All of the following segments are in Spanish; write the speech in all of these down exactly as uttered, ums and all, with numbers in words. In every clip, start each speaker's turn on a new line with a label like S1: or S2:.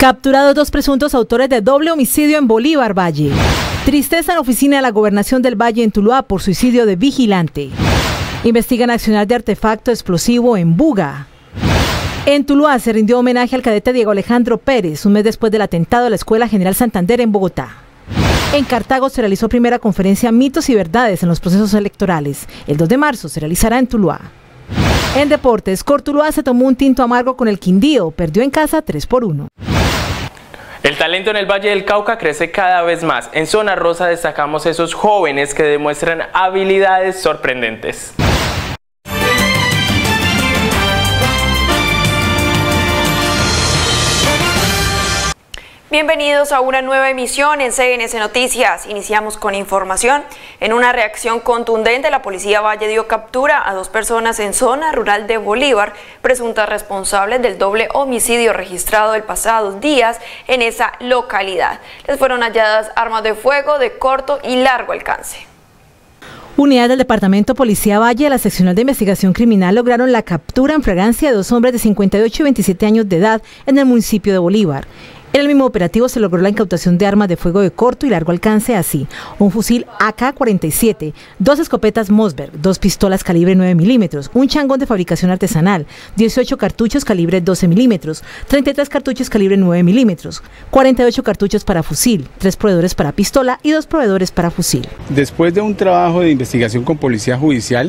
S1: Capturados dos presuntos autores de doble homicidio en Bolívar Valle. Tristeza en la oficina de la Gobernación del Valle en Tuluá por suicidio de vigilante. Investigan accionar de artefacto explosivo en Buga. En Tuluá se rindió homenaje al cadete Diego Alejandro Pérez, un mes después del atentado a la Escuela General Santander en Bogotá. En Cartago se realizó primera conferencia Mitos y Verdades en los procesos electorales. El dos de marzo se realizará en Tuluá. En deportes, Cortuluá se tomó un tinto amargo con el Quindío, perdió en casa tres por uno.
S2: El talento en el Valle del Cauca crece cada vez más. En Zona Rosa destacamos esos jóvenes que demuestran habilidades sorprendentes.
S3: Bienvenidos a una nueva emisión en C N C Noticias. Iniciamos con información. En una reacción contundente, la Policía Valle dio captura a dos personas en zona rural de Bolívar, presuntas responsables del doble homicidio registrado el pasado días en esa localidad. Les fueron halladas armas de fuego de corto y largo alcance.
S1: Unidades del Departamento Policía Valle de la Seccional de Investigación Criminal lograron la captura en flagrancia de dos hombres de cincuenta y ocho y veintisiete años de edad en el municipio de Bolívar. En el mismo operativo se logró la incautación de armas de fuego de corto y largo alcance, así un fusil A K cuarenta y siete, dos escopetas Mossberg, dos pistolas calibre nueve milímetros, un changón de fabricación artesanal, dieciocho cartuchos calibre doce milímetros, treinta y tres cartuchos calibre nueve milímetros, cuarenta y ocho cartuchos para fusil, tres proveedores para pistola y dos proveedores para fusil.
S4: Después de un trabajo de investigación con Policía Judicial,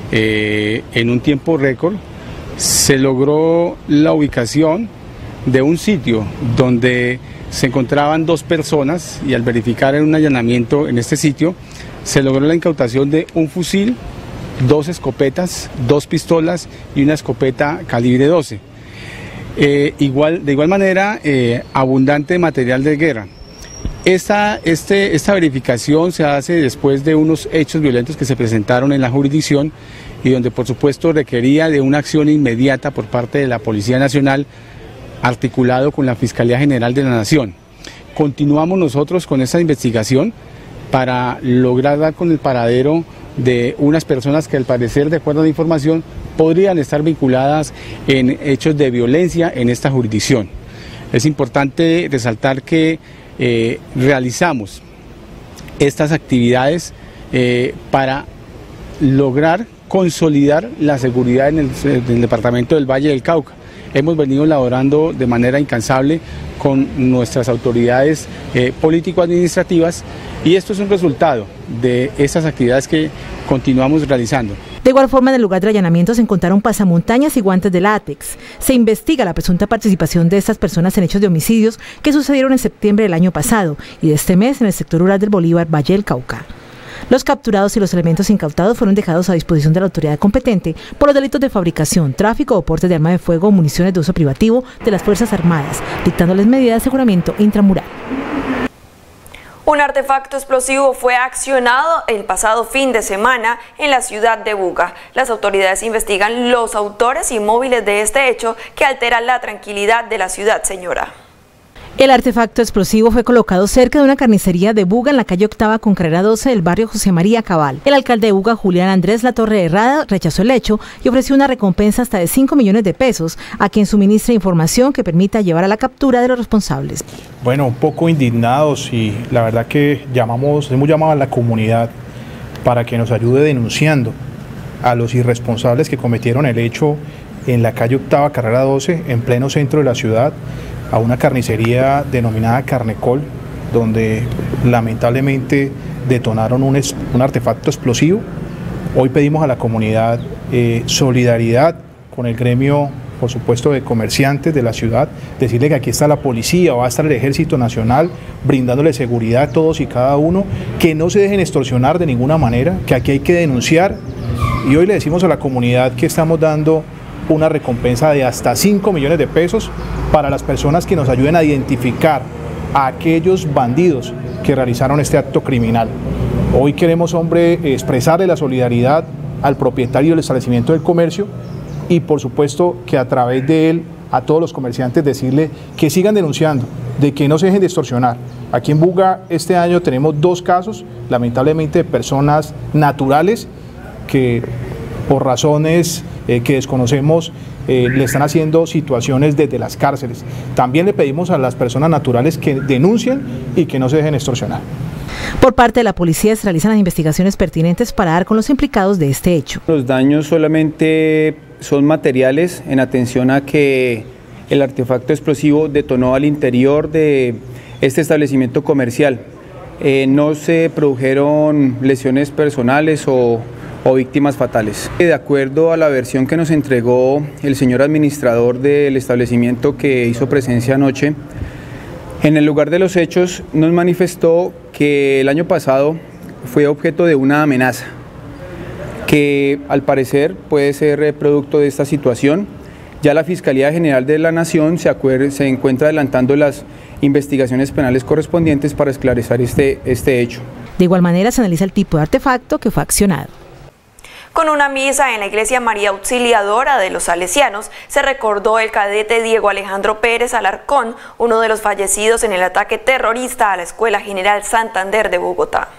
S4: eh, en un tiempo récord, se logró la ubicación de un sitio donde se encontraban dos personas y al verificar en un allanamiento en este sitio se logró la incautación de un fusil, dos escopetas, dos pistolas y una escopeta calibre doce. Eh, igual, de igual manera, eh, abundante material de guerra. Esta, este, esta verificación se hace después de unos hechos violentos que se presentaron en la jurisdicción y donde por supuesto requería de una acción inmediata por parte de la Policía Nacional, articulado con la Fiscalía General de la Nación. Continuamos nosotros con esta investigación para lograr dar con el paradero de unas personas que al parecer, de acuerdo a la información, podrían estar vinculadas en hechos de violencia en esta jurisdicción. Es importante resaltar que eh, realizamos estas actividades eh, para lograr consolidar la seguridad en el, en el departamento del Valle del Cauca. Hemos venido elaborando de manera incansable con nuestras autoridades eh, político-administrativas y esto es un resultado de estas actividades que continuamos realizando.
S1: De igual forma, en el lugar de allanamiento se encontraron pasamontañas y guantes de látex. Se investiga la presunta participación de estas personas en hechos de homicidios que sucedieron en septiembre del año pasado y de este mes en el sector rural del Bolívar, Valle del Cauca. Los capturados y los elementos incautados fueron dejados a disposición de la autoridad competente por los delitos de fabricación, tráfico o porte de arma de fuego o municiones de uso privativo de las Fuerzas Armadas, dictándoles medidas de aseguramiento intramural.
S3: Un artefacto explosivo fue accionado el pasado fin de semana en la ciudad de Buga. Las autoridades investigan los autores y móviles de este hecho que altera la tranquilidad de la ciudad, señora.
S1: El artefacto explosivo fue colocado cerca de una carnicería de Buga en la calle Octava con carrera doce del barrio José María Cabal. El alcalde de Buga, Julián Andrés Latorre Herrada, rechazó el hecho y ofreció una recompensa hasta de cinco millones de pesos a quien suministre información que permita llevar a la captura de los responsables.
S5: Bueno, un poco indignados y la verdad que llamamos, hemos llamado a la comunidad para que nos ayude denunciando a los irresponsables que cometieron el hecho en la calle Octava, carrera doce, en pleno centro de la ciudad, a una carnicería denominada Carnecol, donde lamentablemente detonaron un, es, un artefacto explosivo. Hoy pedimos a la comunidad eh, solidaridad con el gremio, por supuesto, de comerciantes de la ciudad, decirle que aquí está la policía, va a estar el Ejército Nacional, brindándole seguridad a todos y cada uno, que no se dejen extorsionar de ninguna manera, que aquí hay que denunciar. Y hoy le decimos a la comunidad que estamos dando una recompensa de hasta cinco millones de pesos para las personas que nos ayuden a identificar a aquellos bandidos que realizaron este acto criminal. Hoy queremos, hombre, expresarle la solidaridad al propietario del establecimiento del comercio y por supuesto que a través de él a todos los comerciantes decirle que sigan denunciando, de que no se dejen de extorsionar. Aquí en Buga este año tenemos dos casos, lamentablemente, de personas naturales que por razones eh, que desconocemos eh, le están haciendo situaciones desde las cárceles. También le pedimos a las personas naturales que denuncien y que no se dejen extorsionar.
S1: Por parte de la policía se realizan las investigaciones pertinentes para dar con los implicados de este hecho.
S6: Los daños solamente son materiales en atención a que el artefacto explosivo detonó al interior de este establecimiento comercial. Eh, no se produjeron lesiones personales o, o víctimas fatales. De acuerdo a la versión que nos entregó el señor administrador del establecimiento que hizo presencia anoche, en el lugar de los hechos nos manifestó que el año pasado fue objeto de una amenaza, que al parecer puede ser producto de esta situación. Ya la Fiscalía General de la Nación se, acuer- se encuentra adelantando las investigaciones penales correspondientes para esclarecer este, este hecho.
S1: De igual manera se analiza el tipo de artefacto que fue accionado.
S3: Con una misa en la Iglesia María Auxiliadora de los Salesianos, se recordó el cadete Diego Alejandro Pérez Alarcón, uno de los fallecidos en el ataque terrorista a la Escuela General Santander de Bogotá.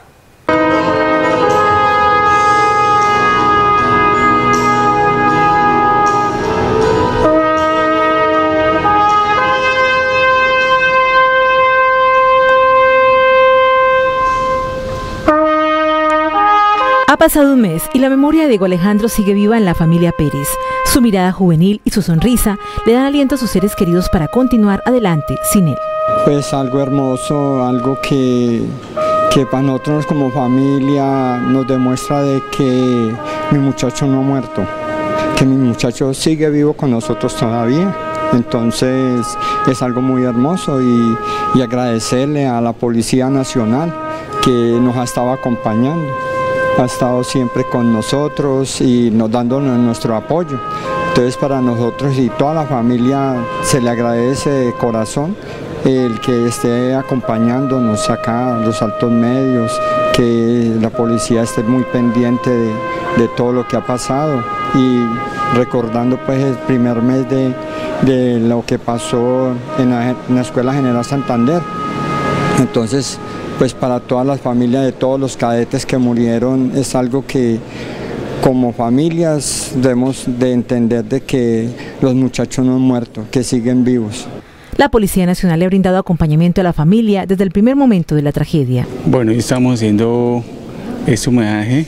S1: Ha pasado un mes y la memoria de Diego Alejandro sigue viva en la familia Pérez. Su mirada juvenil y su sonrisa le dan aliento a sus seres queridos para continuar adelante sin él.
S7: Pues algo hermoso, algo que, que para nosotros como familia nos demuestra de que mi muchacho no ha muerto, que mi muchacho sigue vivo con nosotros todavía. Entonces es algo muy hermoso y, y agradecerle a la Policía Nacional que nos ha estado acompañando. Ha estado siempre con nosotros y nos dándonos nuestro apoyo. Entonces para nosotros y toda la familia se le agradece de corazón el que esté acompañándonos acá, los altos medios, que la policía esté muy pendiente de, de todo lo que ha pasado y recordando pues el primer mes de, de lo que pasó en la, en la Escuela General Santander. Entonces, pues para todas las familias de todos los cadetes que murieron es algo que como familias debemos de entender de que los muchachos no han muerto, que siguen vivos.
S1: La Policía Nacional le ha brindado acompañamiento a la familia desde el primer momento de la tragedia.
S4: Bueno, estamos haciendo este homenaje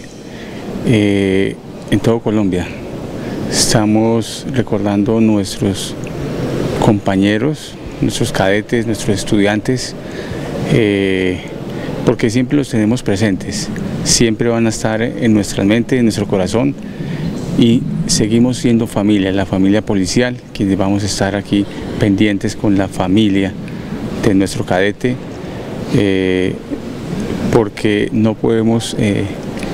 S4: eh, en todo Colombia. Estamos recordando nuestros compañeros, nuestros cadetes, nuestros estudiantes, eh, porque siempre los tenemos presentes, siempre van a estar en nuestra mente, en nuestro corazón y seguimos siendo familia, la familia policial, quienes vamos a estar aquí pendientes con la familia de nuestro cadete, eh, porque no podemos eh,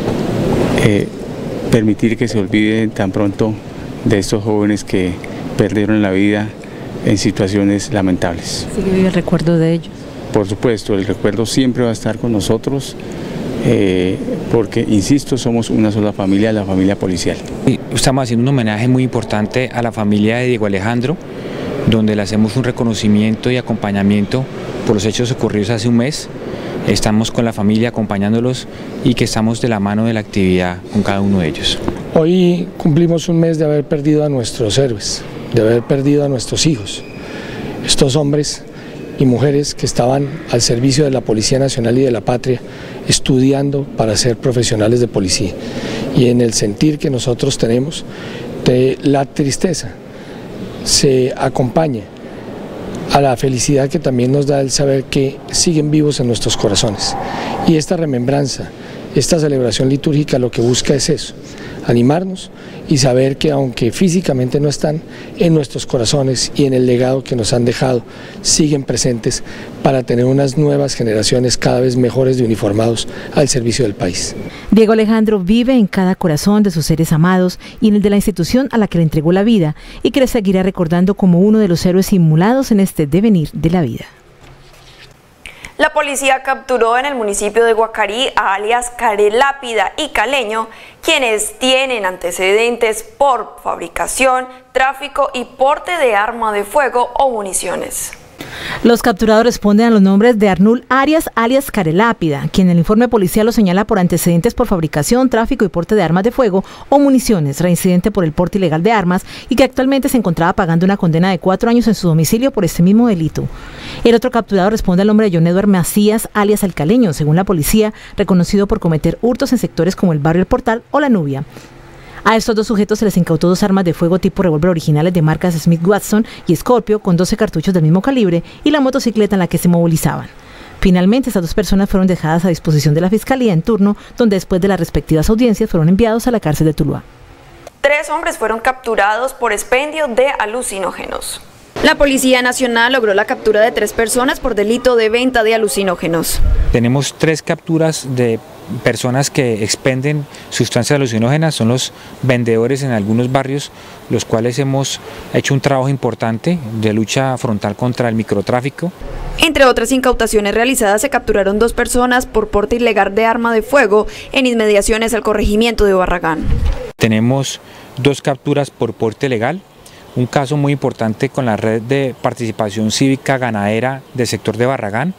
S4: eh, permitir que se olviden tan pronto de estos jóvenes que perdieron la vida en situaciones lamentables.
S1: ¿Sigue vivo el recuerdo de ellos?
S4: Por supuesto, el recuerdo siempre va a estar con nosotros, eh, porque, insisto, somos una sola familia, la familia policial.
S8: Estamos haciendo un homenaje muy importante a la familia de Diego Alejandro, donde le hacemos un reconocimiento y acompañamiento por los hechos ocurridos hace un mes. Estamos con la familia acompañándolos y que estamos de la mano de la actividad con cada uno de ellos.
S9: Hoy cumplimos un mes de haber perdido a nuestros héroes, de haber perdido a nuestros hijos, estos hombres y mujeres que estaban al servicio de la Policía Nacional y de la Patria, estudiando para ser profesionales de policía. Y en el sentir que nosotros tenemos, de la tristeza se acompaña a la felicidad que también nos da el saber que siguen vivos en nuestros corazones. Y esta remembranza, esta celebración litúrgica lo que busca es eso, animarnos y saber que aunque físicamente no están, en nuestros corazones y en el legado que nos han dejado, siguen presentes para tener unas nuevas generaciones cada vez mejores de uniformados al servicio del país.
S1: Diego Alejandro vive en cada corazón de sus seres amados y en el de la institución a la que le entregó la vida y que le seguirá recordando como uno de los héroes inmolados en este devenir de la vida.
S3: La policía capturó en el municipio de Guacarí a alias Carelápida y Caleño, quienes tienen antecedentes por fabricación, tráfico y porte de arma de fuego o municiones.
S1: Los capturados responden a los nombres de Arnul Arias, alias Carelápida, quien en el informe policial lo señala por antecedentes por fabricación, tráfico y porte de armas de fuego o municiones, reincidente por el porte ilegal de armas y que actualmente se encontraba pagando una condena de cuatro años en su domicilio por este mismo delito. El otro capturado responde al nombre de John Edward Macías, alias El Caleño, según la policía, reconocido por cometer hurtos en sectores como el barrio El Portal o La Nubia. A estos dos sujetos se les incautó dos armas de fuego tipo revólver originales de marcas Smith Wesson y Scorpio con doce cartuchos del mismo calibre y la motocicleta en la que se movilizaban. Finalmente, estas dos personas fueron dejadas a disposición de la Fiscalía en turno, donde después de las respectivas audiencias fueron enviados a la cárcel de Tuluá.
S3: Tres hombres fueron capturados por expendio de alucinógenos. La Policía Nacional logró la captura de tres personas por delito de venta de alucinógenos.
S8: Tenemos tres capturas de personas que expenden sustancias alucinógenas, son los vendedores en algunos barrios, los cuales hemos hecho un trabajo importante de lucha frontal contra el microtráfico.
S3: Entre otras incautaciones realizadas, se capturaron dos personas por porte ilegal de arma de fuego en inmediaciones al corregimiento de Barragán.
S8: Tenemos dos capturas por porte legal, un caso muy importante con la red de participación cívica ganadera del sector de Barragán,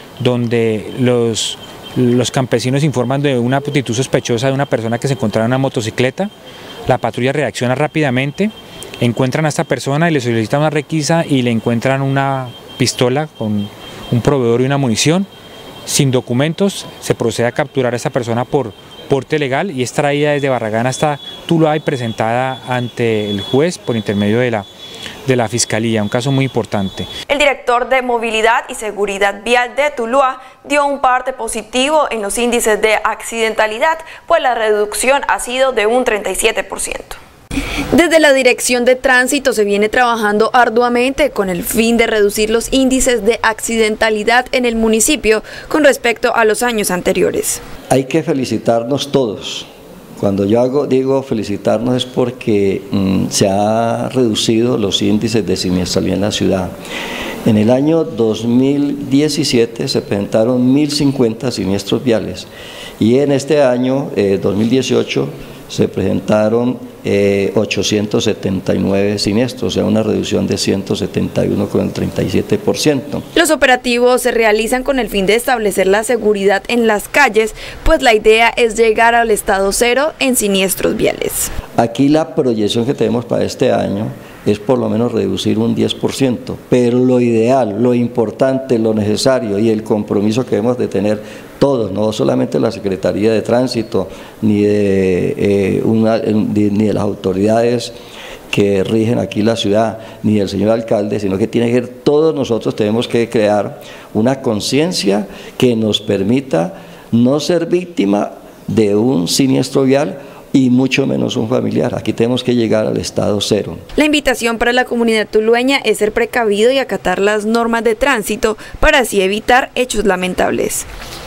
S8: donde los, los campesinos informan de una actitud sospechosa de una persona que se encontraba en una motocicleta. La patrulla reacciona rápidamente, encuentran a esta persona y le solicitan una requisa y le encuentran una pistola con un proveedor y una munición. Sin documentos se procede a capturar a esta persona por porte legal y es traída desde Barragán hasta Tuluá y presentada ante el juez por intermedio de la, de la Fiscalía, un caso muy importante.
S3: El director de Movilidad y Seguridad Vial de Tuluá dio un parte positivo en los índices de accidentalidad, pues la reducción ha sido de un treinta y siete por ciento. Desde la Dirección de Tránsito se viene trabajando arduamente con el fin de reducir los índices de accidentalidad en el municipio con respecto a los años anteriores.
S10: Hay que felicitarnos todos. Cuando yo hago, digo felicitarnos es porque mmm, se han reducido los índices de siniestralidad en la ciudad. En el año dos mil diecisiete se presentaron mil cincuenta siniestros viales y en este año, eh, dos mil dieciocho, se presentaron eh, ochocientos setenta y nueve siniestros, o sea, una reducción de ciento setenta y uno con el treinta y siete por ciento.
S3: Los operativos se realizan con el fin de establecer la seguridad en las calles, pues la idea es llegar al estado cero en siniestros viales.
S10: Aquí la proyección que tenemos para este año es por lo menos reducir un diez por ciento, pero lo ideal, lo importante, lo necesario y el compromiso que debemos de tener todos, no solamente la Secretaría de Tránsito, ni de, eh, una, ni de las autoridades que rigen aquí la ciudad, ni el señor alcalde, sino que tiene que ser todos nosotros, tenemos que crear una conciencia que nos permita no ser víctima de un siniestro vial, y mucho menos un familiar. Aquí tenemos que llegar al estado cero.
S3: La invitación para la comunidad tulueña es ser precavido y acatar las normas de tránsito para así evitar hechos lamentables.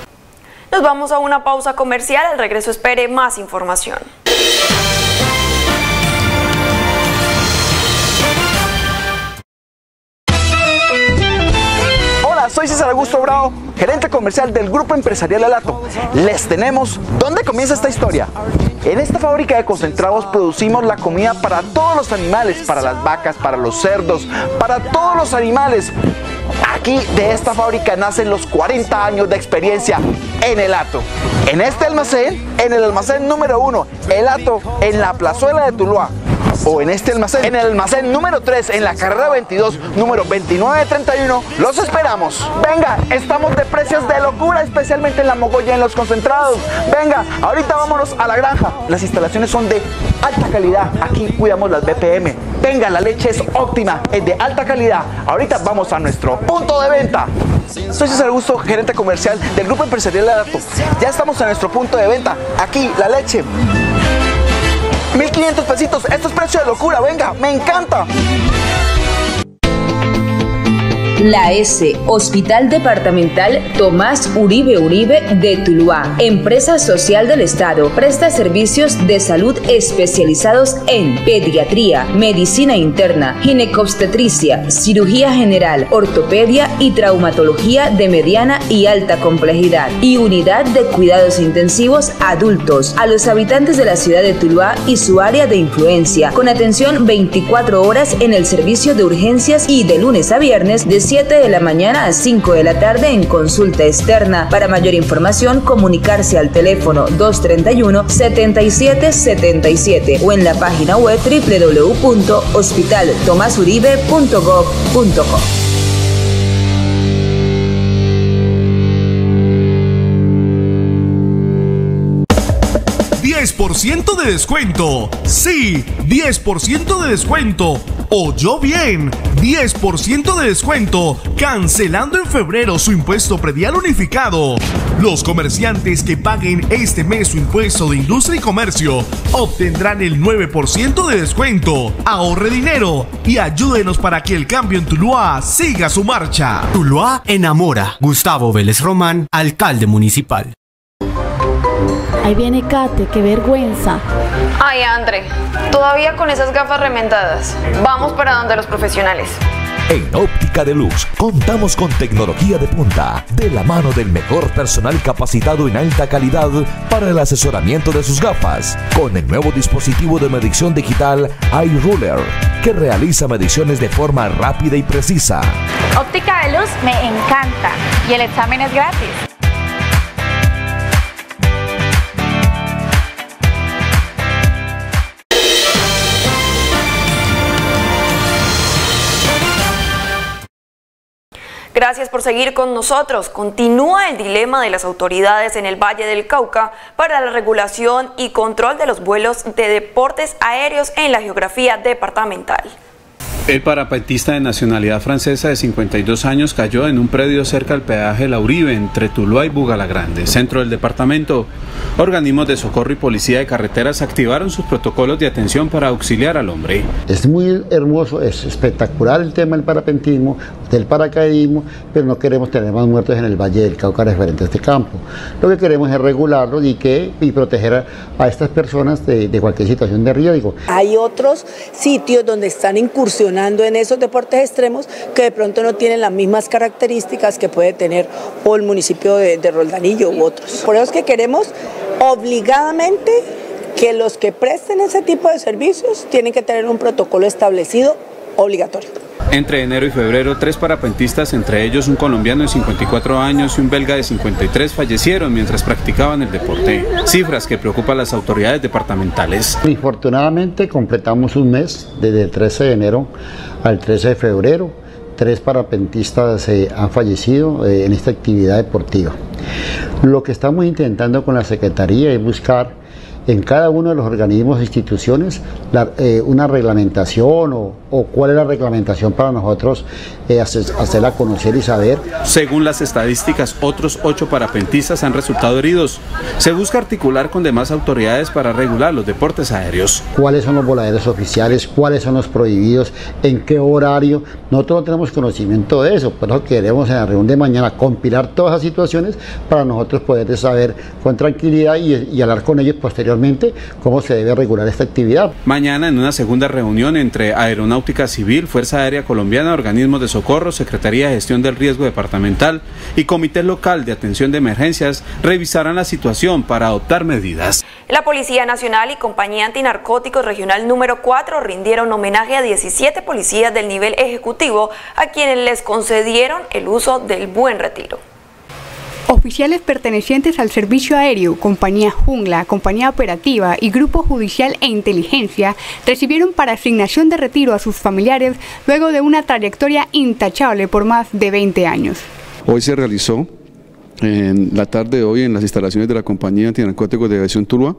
S3: Nos vamos a una pausa comercial, al regreso espere más información.
S11: Soy César Augusto Bravo, gerente comercial del Grupo Empresarial Alato. Les tenemos ¿dónde comienza esta historia? En esta fábrica de concentrados producimos la comida para todos los animales, para las vacas, para los cerdos, para todos los animales. Aquí de esta fábrica nacen los cuarenta años de experiencia en Elato. En este almacén, en el almacén número uno, Elato, en la plazuela de Tuluá. O en este almacén, en el almacén número tres, en la carrera veintidós, número veintinueve treinta y uno, los esperamos. Venga, estamos de precios de locura, especialmente en la mogolla, en los concentrados. Venga, ahorita vámonos a la granja. Las instalaciones son de alta calidad, aquí cuidamos las B P M. Venga, la leche es óptima, es de alta calidad. Ahorita vamos a nuestro punto de venta. Soy César Augusto, gerente comercial del Grupo Empresarial Alato. Ya estamos en nuestro punto de venta, aquí la leche. mil quinientos pesitos, esto es precio de locura, venga, me encanta.
S12: La S, Hospital Departamental Tomás Uribe Uribe de Tuluá, empresa social del Estado, presta servicios de salud especializados en pediatría, medicina interna, ginecobstetricia, cirugía general, ortopedia y traumatología de mediana y alta complejidad, y unidad de cuidados intensivos adultos a los habitantes de la ciudad de Tuluá y su área de influencia, con atención veinticuatro horas en el servicio de urgencias y de lunes a viernes de siete siete de la mañana a cinco de la tarde en consulta externa. Para mayor información, comunicarse al teléfono dos treinta y uno, setenta y siete setenta y siete o en la página web doble u doble u doble u punto hospital tomás uribe punto gov punto co.
S13: diez por ciento de descuento. Sí, diez por ciento de descuento. Oyó bien, diez por ciento de descuento, cancelando en febrero su impuesto predial unificado. Los comerciantes que paguen este mes su impuesto de industria y comercio obtendrán el nueve por ciento de descuento. Ahorre dinero y ayúdenos para que el cambio en Tuluá siga su marcha.
S14: Tuluá enamora. Gustavo Vélez Román, alcalde municipal.
S15: Ahí viene Kate, qué vergüenza.
S3: Ay, André, todavía con esas gafas remendadas. Vamos para donde los profesionales.
S16: En Óptica Deluxe contamos con tecnología de punta, de la mano del mejor personal capacitado en alta calidad para el asesoramiento de sus gafas, con el nuevo dispositivo de medición digital iRuler, que realiza mediciones de forma rápida y precisa.
S17: Óptica Deluxe me encanta y el examen es gratis.
S3: Gracias por seguir con nosotros. Continúa el dilema de las autoridades en el Valle del Cauca para la regulación y control de los vuelos de deportes aéreos en la geografía departamental.
S18: El parapentista de nacionalidad francesa de cincuenta y dos años cayó en un predio cerca al peaje La Uribe, entre Tuluá y Bugalagrande, centro del departamento. Organismos de socorro y policía de carreteras activaron sus protocolos de atención para auxiliar al hombre.
S19: Es muy hermoso, es espectacular el tema del parapentismo, del paracaidismo, pero no queremos tener más muertos en el Valle del Cauca referente a este campo. Lo que queremos es regularlo y, que, y proteger a, a estas personas de, de cualquier situación de riesgo.
S20: Hay otros sitios donde están incursionando en esos deportes extremos que de pronto no tienen las mismas características que puede tener o el municipio de, de Roldanillo u otros. Por eso es que queremos obligadamente que los que presten ese tipo de servicios tienen que tener un protocolo establecido obligatorio.
S18: Entre enero y febrero, tres parapentistas, entre ellos un colombiano de cincuenta y cuatro años y un belga de cincuenta y tres, fallecieron mientras practicaban el deporte. Cifras que preocupan a las autoridades departamentales.
S19: Infortunadamente completamos un mes, desde el trece de enero al trece de febrero. Tres parapentistas eh, han fallecido eh, en esta actividad deportiva. Lo que estamos intentando con la Secretaría es buscar en cada uno de los organismos e instituciones la, eh, una reglamentación o, o cuál es la reglamentación para nosotros eh, hacer, hacerla conocer y saber.
S18: Según las estadísticas, otros ocho parapentistas han resultado heridos. Se busca articular con demás autoridades para regular los deportes aéreos.
S19: ¿Cuáles son los voladeros oficiales? ¿Cuáles son los prohibidos? ¿En qué horario? Nosotros no tenemos conocimiento de eso, por eso queremos en la reunión de mañana compilar todas esas situaciones para nosotros poder saber con tranquilidad y, y hablar con ellos posteriormente cómo se debe regular esta actividad.
S18: Mañana, en una segunda reunión entre Aeronáutica Civil, Fuerza Aérea Colombiana, organismos de socorro, Secretaría de Gestión del Riesgo Departamental y Comité Local de Atención de Emergencias, revisarán la situación para adoptar medidas.
S3: La Policía Nacional y Compañía Antinarcóticos Regional número cuatro rindieron homenaje a diecisiete policías del nivel ejecutivo a quienes les concedieron el uso del Buen Retiro.
S21: Oficiales pertenecientes al Servicio Aéreo, Compañía Jungla, Compañía Operativa y Grupo Judicial e Inteligencia recibieron para asignación de retiro a sus familiares luego de una trayectoria intachable por más de veinte años.
S22: Hoy se realizó, en la tarde de hoy, en las instalaciones de la Compañía Antinarcóticos de Aviación Tuluá,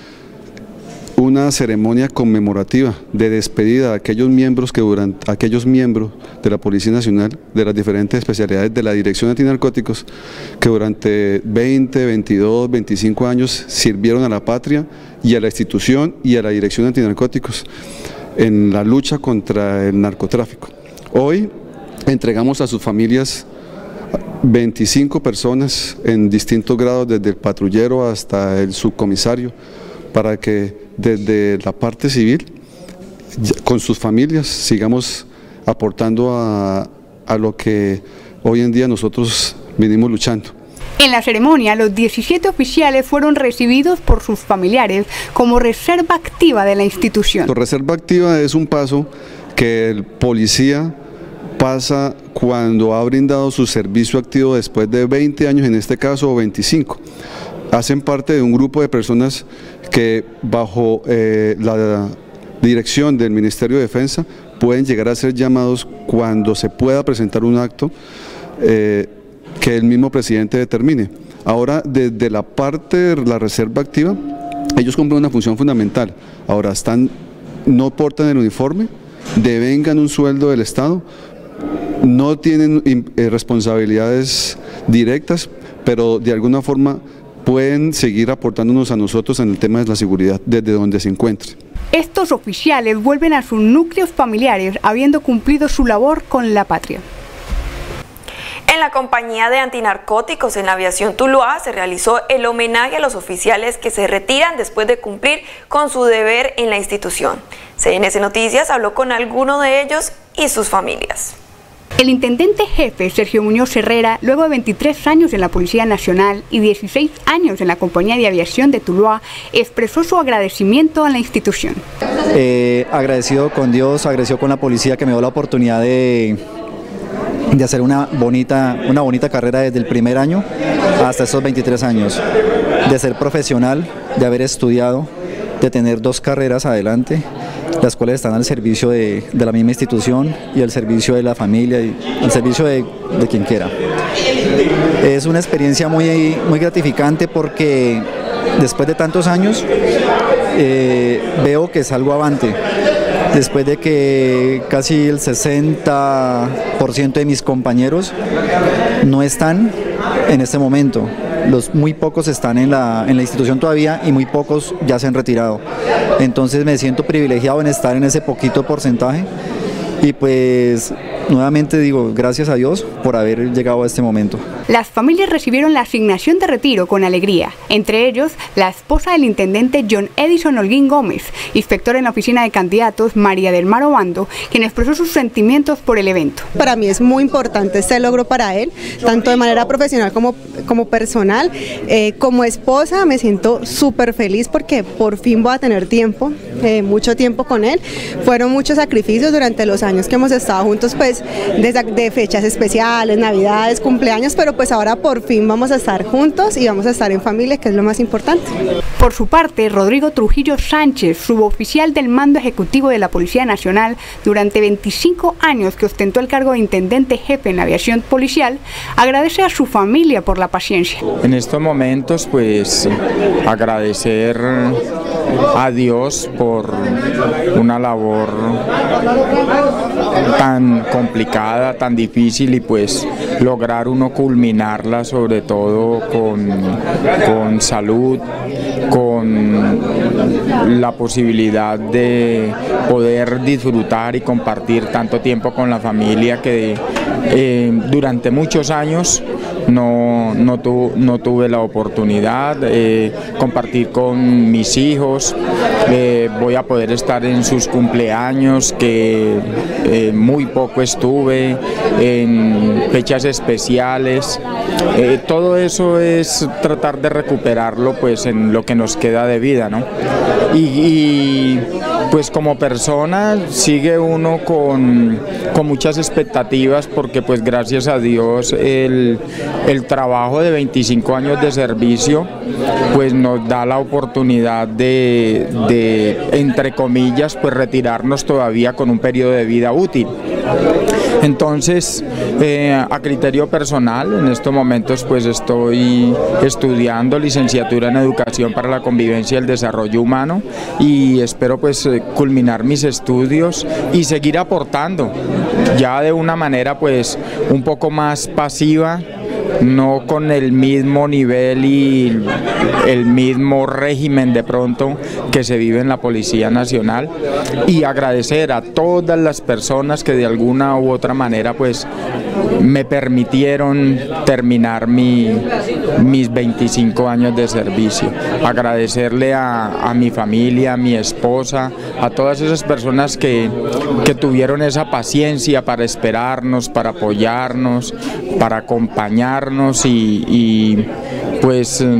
S22: una ceremonia conmemorativa de despedida a aquellos miembros que durante aquellos miembros de la Policía Nacional, de las diferentes especialidades de la Dirección Antinarcóticos, que durante veinte, veintidós, veinticinco años sirvieron a la patria y a la institución y a la Dirección Antinarcóticos en la lucha contra el narcotráfico. Hoy entregamos a sus familias veinticinco personas en distintos grados, desde el patrullero hasta el subcomisario, para que desde la parte civil, con sus familias, sigamos aportando a, a lo que hoy en día nosotros venimos luchando.
S21: En la ceremonia, los diecisiete oficiales fueron recibidos por sus familiares como reserva activa de la institución.
S22: La reserva activa es un paso que el policía pasa cuando ha brindado su servicio activo después de veinte años, en este caso, o veinticinco. Hacen parte de un grupo de personas que bajo eh, la dirección del Ministerio de Defensa pueden llegar a ser llamados cuando se pueda presentar un acto eh, que el mismo presidente determine. Ahora, desde la parte de la reserva activa, ellos cumplen una función fundamental. Ahora están, no portan el uniforme, devengan un sueldo del Estado, no tienen eh, responsabilidades directas, pero de alguna forma pueden seguir aportándonos a nosotros en el tema de la seguridad desde donde se encuentren.
S21: Estos oficiales vuelven a sus núcleos familiares habiendo cumplido su labor con la patria.
S3: En la compañía de antinarcóticos en la aviación Tuluá se realizó el homenaje a los oficiales que se retiran después de cumplir con su deber en la institución. C N S Noticias habló con alguno de ellos y sus familias.
S21: El intendente jefe Sergio Muñoz Herrera, luego de veintitrés años en la Policía Nacional y dieciséis años en la compañía de aviación de Tuluá, expresó su agradecimiento a la institución.
S2: Eh, agradecido con Dios, agradecido con la policía que me dio la oportunidad de, de hacer una bonita, una bonita carrera desde el primer año hasta estos veintitrés años, de ser profesional, de haber estudiado, de tener dos carreras adelante, las cuales están al servicio de, de la misma institución y al servicio de la familia y al servicio de, de quien quiera. Es una experiencia muy, muy gratificante porque después de tantos años eh, veo que salgo avante. Después de que casi el sesenta por ciento de mis compañeros no están en este momento. Los muy pocos están en la, en la institución todavía y muy pocos ya se han retirado. Entonces me siento privilegiado en estar en ese poquito porcentaje y pues nuevamente digo gracias a Dios por haber llegado a este momento.
S21: Las familias recibieron la asignación de retiro con alegría, entre ellos la esposa del intendente John Edison Holguín Gómez, inspector en la oficina de candidatos María del Mar Obando, quien expresó sus sentimientos por el evento.
S5: Para mí es muy importante este logro para él, tanto de manera profesional como, como personal. Eh, como esposa me siento súper feliz porque por fin voy a tener tiempo, eh, mucho tiempo con él. Fueron muchos sacrificios durante los años que hemos estado juntos, pues de, de fechas especiales, navidades, cumpleaños, pero pues ahora por fin vamos a estar juntos y vamos a estar en familia, que es lo más importante.
S21: Por su parte, Rodrigo Trujillo Sánchez, suboficial del Mando Ejecutivo de la Policía Nacional, durante veinticinco años que ostentó el cargo de intendente jefe en la aviación policial, agradece a su familia por la paciencia.
S23: En estos momentos, pues, agradecer a Dios por una labor tan complicada, tan difícil y pues lograr uno culminarla sobre todo con, con salud, con la posibilidad de poder disfrutar y compartir tanto tiempo con la familia que eh, durante muchos años no, no, tu, no tuve la oportunidad de eh, compartir con mis hijos. Eh, voy a poder estar en sus cumpleaños que eh, muy poco estuve, en fechas especiales. Eh, todo eso es tratar de recuperarlo pues en lo que nos queda de vida, ¿no? Y, y pues como persona sigue uno con, con muchas expectativas porque pues gracias a Dios el, el trabajo de veinticinco años de servicio pues nos da la oportunidad de, de entre comillas pues retirarnos todavía con un periodo de vida útil. Entonces, eh, a criterio personal, en estos momentos pues estoy estudiando licenciatura en Educación para la Convivencia y el Desarrollo Humano y espero pues culminar mis estudios y seguir aportando ya de una manera pues un poco más pasiva, no con el mismo nivel y el mismo régimen de pronto que se vive en la Policía Nacional, y agradecer a todas las personas que de alguna u otra manera pues me permitieron terminar mi, mis veinticinco años de servicio. Agradecerle a, a mi familia, a mi esposa, a todas esas personas que, que tuvieron esa paciencia para esperarnos, para apoyarnos, para acompañarnos y, y pues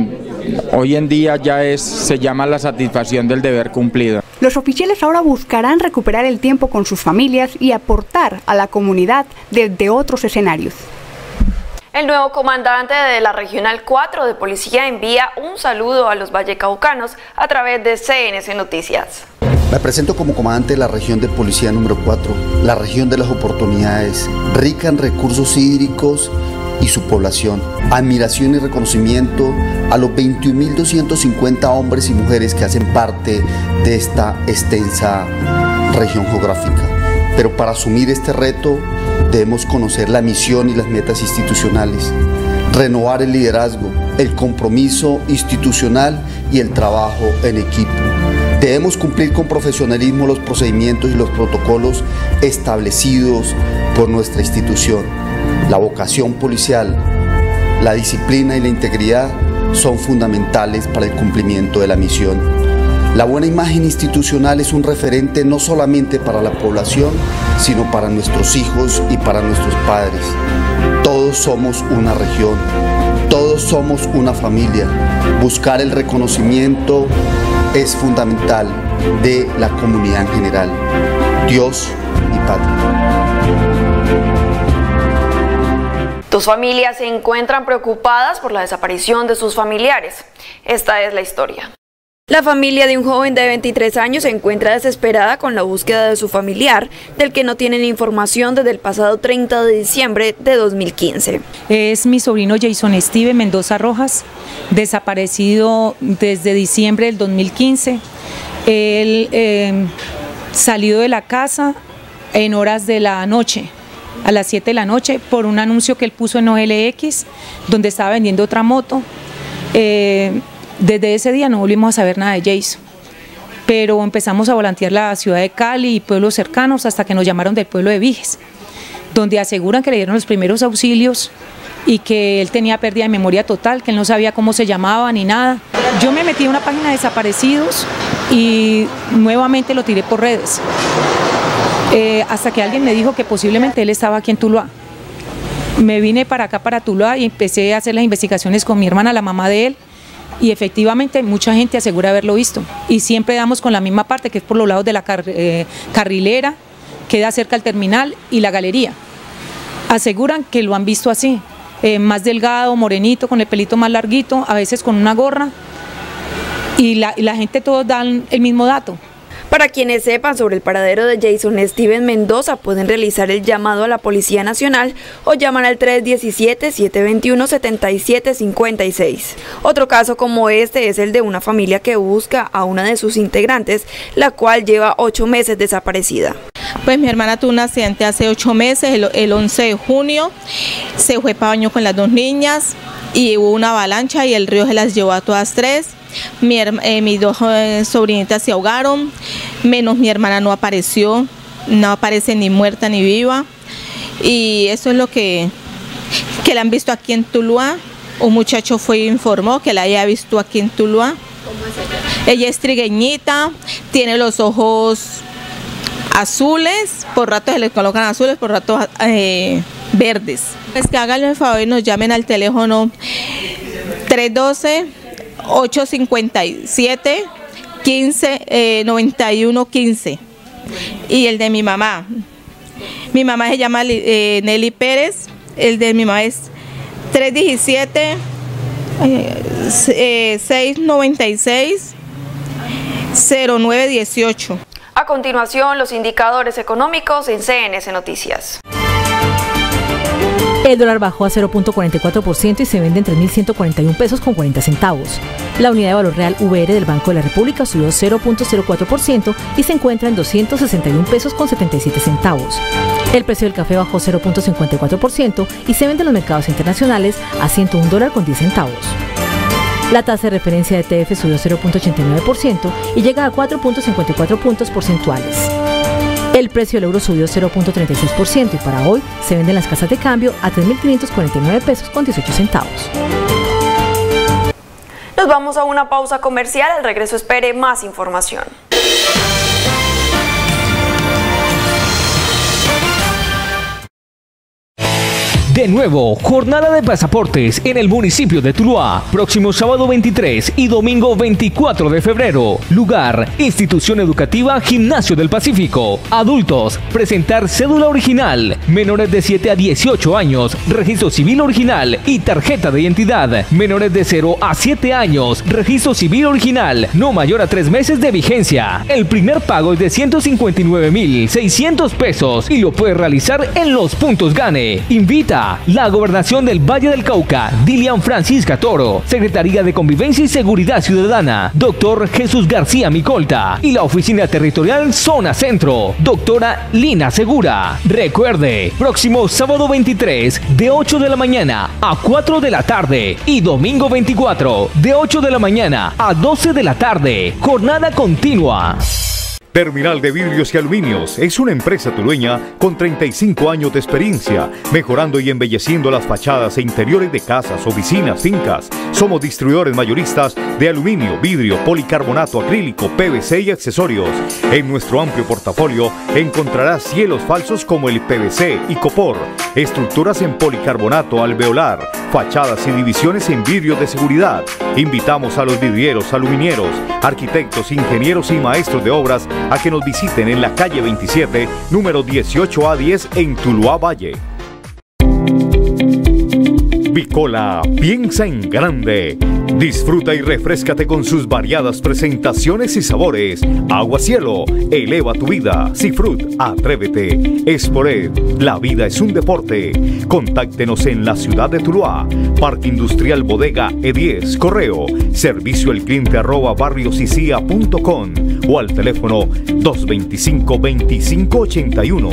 S23: hoy en día ya es, se llama la satisfacción del deber cumplido.
S21: Los oficiales ahora buscarán recuperar el tiempo con sus familias y aportar a la comunidad desde otros escenarios.
S3: El nuevo comandante de la Regional cuatro de Policía envía un saludo a los vallecaucanos a través de C N C Noticias.
S4: Me presento como comandante de la región de Policía número cuatro, la región de las oportunidades, rica en recursos hídricos y su población. Admiración y reconocimiento a los veintiún mil doscientos cincuenta hombres y mujeres que hacen parte de esta extensa región geográfica. Pero para asumir este reto debemos conocer la misión y las metas institucionales, renovar el liderazgo, el compromiso institucional y el trabajo en equipo. Debemos cumplir con profesionalismo los procedimientos y los protocolos establecidos por nuestra institución. La vocación policial, la disciplina y la integridad son fundamentales para el cumplimiento de la misión. La buena imagen institucional es un referente no solamente para la población, sino para nuestros hijos y para nuestros padres. Todos somos una región, todos somos una familia. Buscar el reconocimiento es fundamental de la comunidad en general. Dios y patria.
S3: Dos familias se encuentran preocupadas por la desaparición de sus familiares. Esta es la historia. La familia de un joven de veintitrés años se encuentra desesperada con la búsqueda de su familiar, del que no tienen información desde el pasado treinta de diciembre de dos mil quince.
S6: Es mi sobrino Jason Steven Mendoza Rojas, desaparecido desde diciembre del dos mil quince. Él eh, salió de la casa en horas de la noche, a las siete de la noche, por un anuncio que él puso en O L X, donde estaba vendiendo otra moto. Eh, Desde ese día no volvimos a saber nada de Jason, pero empezamos a volantear la ciudad de Cali y pueblos cercanos hasta que nos llamaron del pueblo de Viges, donde aseguran que le dieron los primeros auxilios y que él tenía pérdida de memoria total, que él no sabía cómo se llamaba ni nada. Yo me metí en una página de desaparecidos y nuevamente lo tiré por redes, eh, hasta que alguien me dijo que posiblemente él estaba aquí en Tuluá. Me vine para acá, para Tuluá, y empecé a hacer las investigaciones con mi hermana, la mamá de él. Y efectivamente mucha gente asegura haberlo visto y siempre damos con la misma parte, que es por los lados de la car eh, carrilera, queda cerca al terminal y la galería. Aseguran que lo han visto así, eh, más delgado, morenito, con el pelito más larguito, a veces con una gorra, y la, y la gente todos dan el mismo dato.
S3: Para quienes sepan sobre el paradero de Jason Steven Mendoza, pueden realizar el llamado a la Policía Nacional o llamar al tres uno siete, siete dos uno, siete siete cinco seis. Otro caso como este es el de una familia que busca a una de sus integrantes, la cual lleva ocho meses desaparecida.
S7: Pues mi hermana tuvo un accidente hace ocho meses, el, el once de junio, se fue para baño con las dos niñas y hubo una avalancha y el río se las llevó a todas tres. Mi, eh, mis dos eh, sobrinitas se ahogaron, menos mi hermana no apareció, no aparece ni muerta ni viva, y eso es lo que, que la han visto aquí en Tuluá. Un muchacho fue y informó que la haya visto aquí en Tuluá. Ella es trigueñita, tiene los ojos azules, por rato se le colocan azules, por rato eh, verdes. Pues que háganle el favor y nos llamen al teléfono tres uno dos, ocho cinco siete, nueve uno uno cinco, y el de mi mamá. Mi mamá se llama eh, Nelly Pérez, el de mi mamá es tres uno siete, seis nueve seis, cero nueve uno ocho.
S3: A continuación, los indicadores económicos en C N C Noticias.
S1: El dólar bajó a cero punto cuarenta y cuatro por ciento y se vende en tres mil ciento cuarenta y un pesos con cuarenta centavos. La unidad de valor real V R del Banco de la República subió cero punto cero cuatro por ciento y se encuentra en doscientos sesenta y un pesos con setenta y siete centavos. El precio del café bajó cero punto cincuenta y cuatro por ciento y se vende en los mercados internacionales a ciento un dólares con diez centavos. La tasa de referencia de T F subió cero punto ochenta y nueve por ciento y llega a cuatro punto cincuenta y cuatro puntos porcentuales. El precio del euro subió cero punto treinta y seis por ciento y para hoy se vende en las casas de cambio a tres mil quinientos cuarenta y nueve pesos con dieciocho centavos.
S3: Nos vamos a una pausa comercial, al regreso espere más información.
S8: De nuevo, jornada de pasaportes en el municipio de Tuluá. Próximo sábado veintitrés y domingo veinticuatro de febrero. Lugar, Institución Educativa Gimnasio del Pacífico. Adultos, presentar cédula original. Menores de siete a dieciocho años, registro civil original y tarjeta de identidad. Menores de cero a siete años, registro civil original, no mayor a tres meses de vigencia. El primer pago es de ciento cincuenta y nueve mil seiscientos pesos y lo puede realizar en los puntos Gane. Invita la Gobernación del Valle del Cauca, Dilian Francisca Toro, Secretaría de Convivencia y Seguridad Ciudadana, doctor Jesús García Micolta y la Oficina Territorial Zona Centro, doctora Lina Segura. Recuerde, próximo sábado veintitrés de ocho de la mañana a cuatro de la tarde y domingo veinticuatro de ocho de la mañana a doce de la tarde. Jornada continua.
S9: Terminal de Vidrios y Aluminios es una empresa tulueña con treinta y cinco años de experiencia, mejorando y embelleciendo las fachadas e interiores de casas, oficinas, fincas. Somos distribuidores mayoristas de aluminio, vidrio, policarbonato, acrílico, P V C y accesorios. En nuestro amplio portafolio encontrarás cielos falsos como el P V C y copor, estructuras en policarbonato alveolar, fachadas y divisiones en vidrio de seguridad. Invitamos a los vidrieros, aluminieros, arquitectos, ingenieros y maestros de obras a que nos visiten en la calle veintisiete, número dieciocho A diez en Tuluá Valle. Bicola piensa en grande. Disfruta y refréscate con sus variadas presentaciones y sabores. Agua Cielo, eleva tu vida. Cifrut, atrévete. Espored, la vida es un deporte. Contáctenos en la ciudad de Tuluá. Parque Industrial Bodega E diez, correo, servicio al cliente arroba barriosicia punto com o al teléfono dos veinticinco, veinticinco ochenta y uno.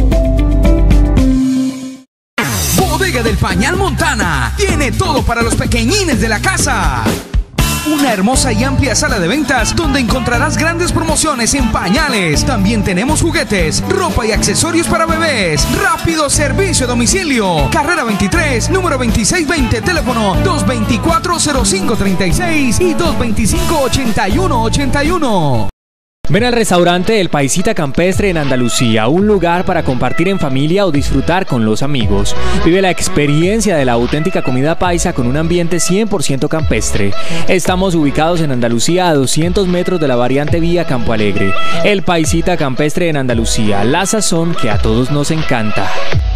S10: Bodega del Pañal Montana tiene todo para los pequeñines de la casa. Una hermosa y amplia sala de ventas donde encontrarás grandes promociones en pañales. También tenemos juguetes, ropa y accesorios para bebés. Rápido servicio a domicilio. Carrera veintitrés, número veintiséis veinte, teléfono dos veinticuatro, cero cinco treinta y seis y dos veinticinco, ochenta y uno ochenta y uno.
S24: Ven al restaurante El Paisita Campestre en Andalucía, un lugar para compartir en familia o disfrutar con los amigos. Vive la experiencia de la auténtica comida paisa con un ambiente cien por ciento campestre. Estamos ubicados en Andalucía a doscientos metros de la variante vía Campo Alegre. El Paisita Campestre en Andalucía, la sazón que a todos nos encanta.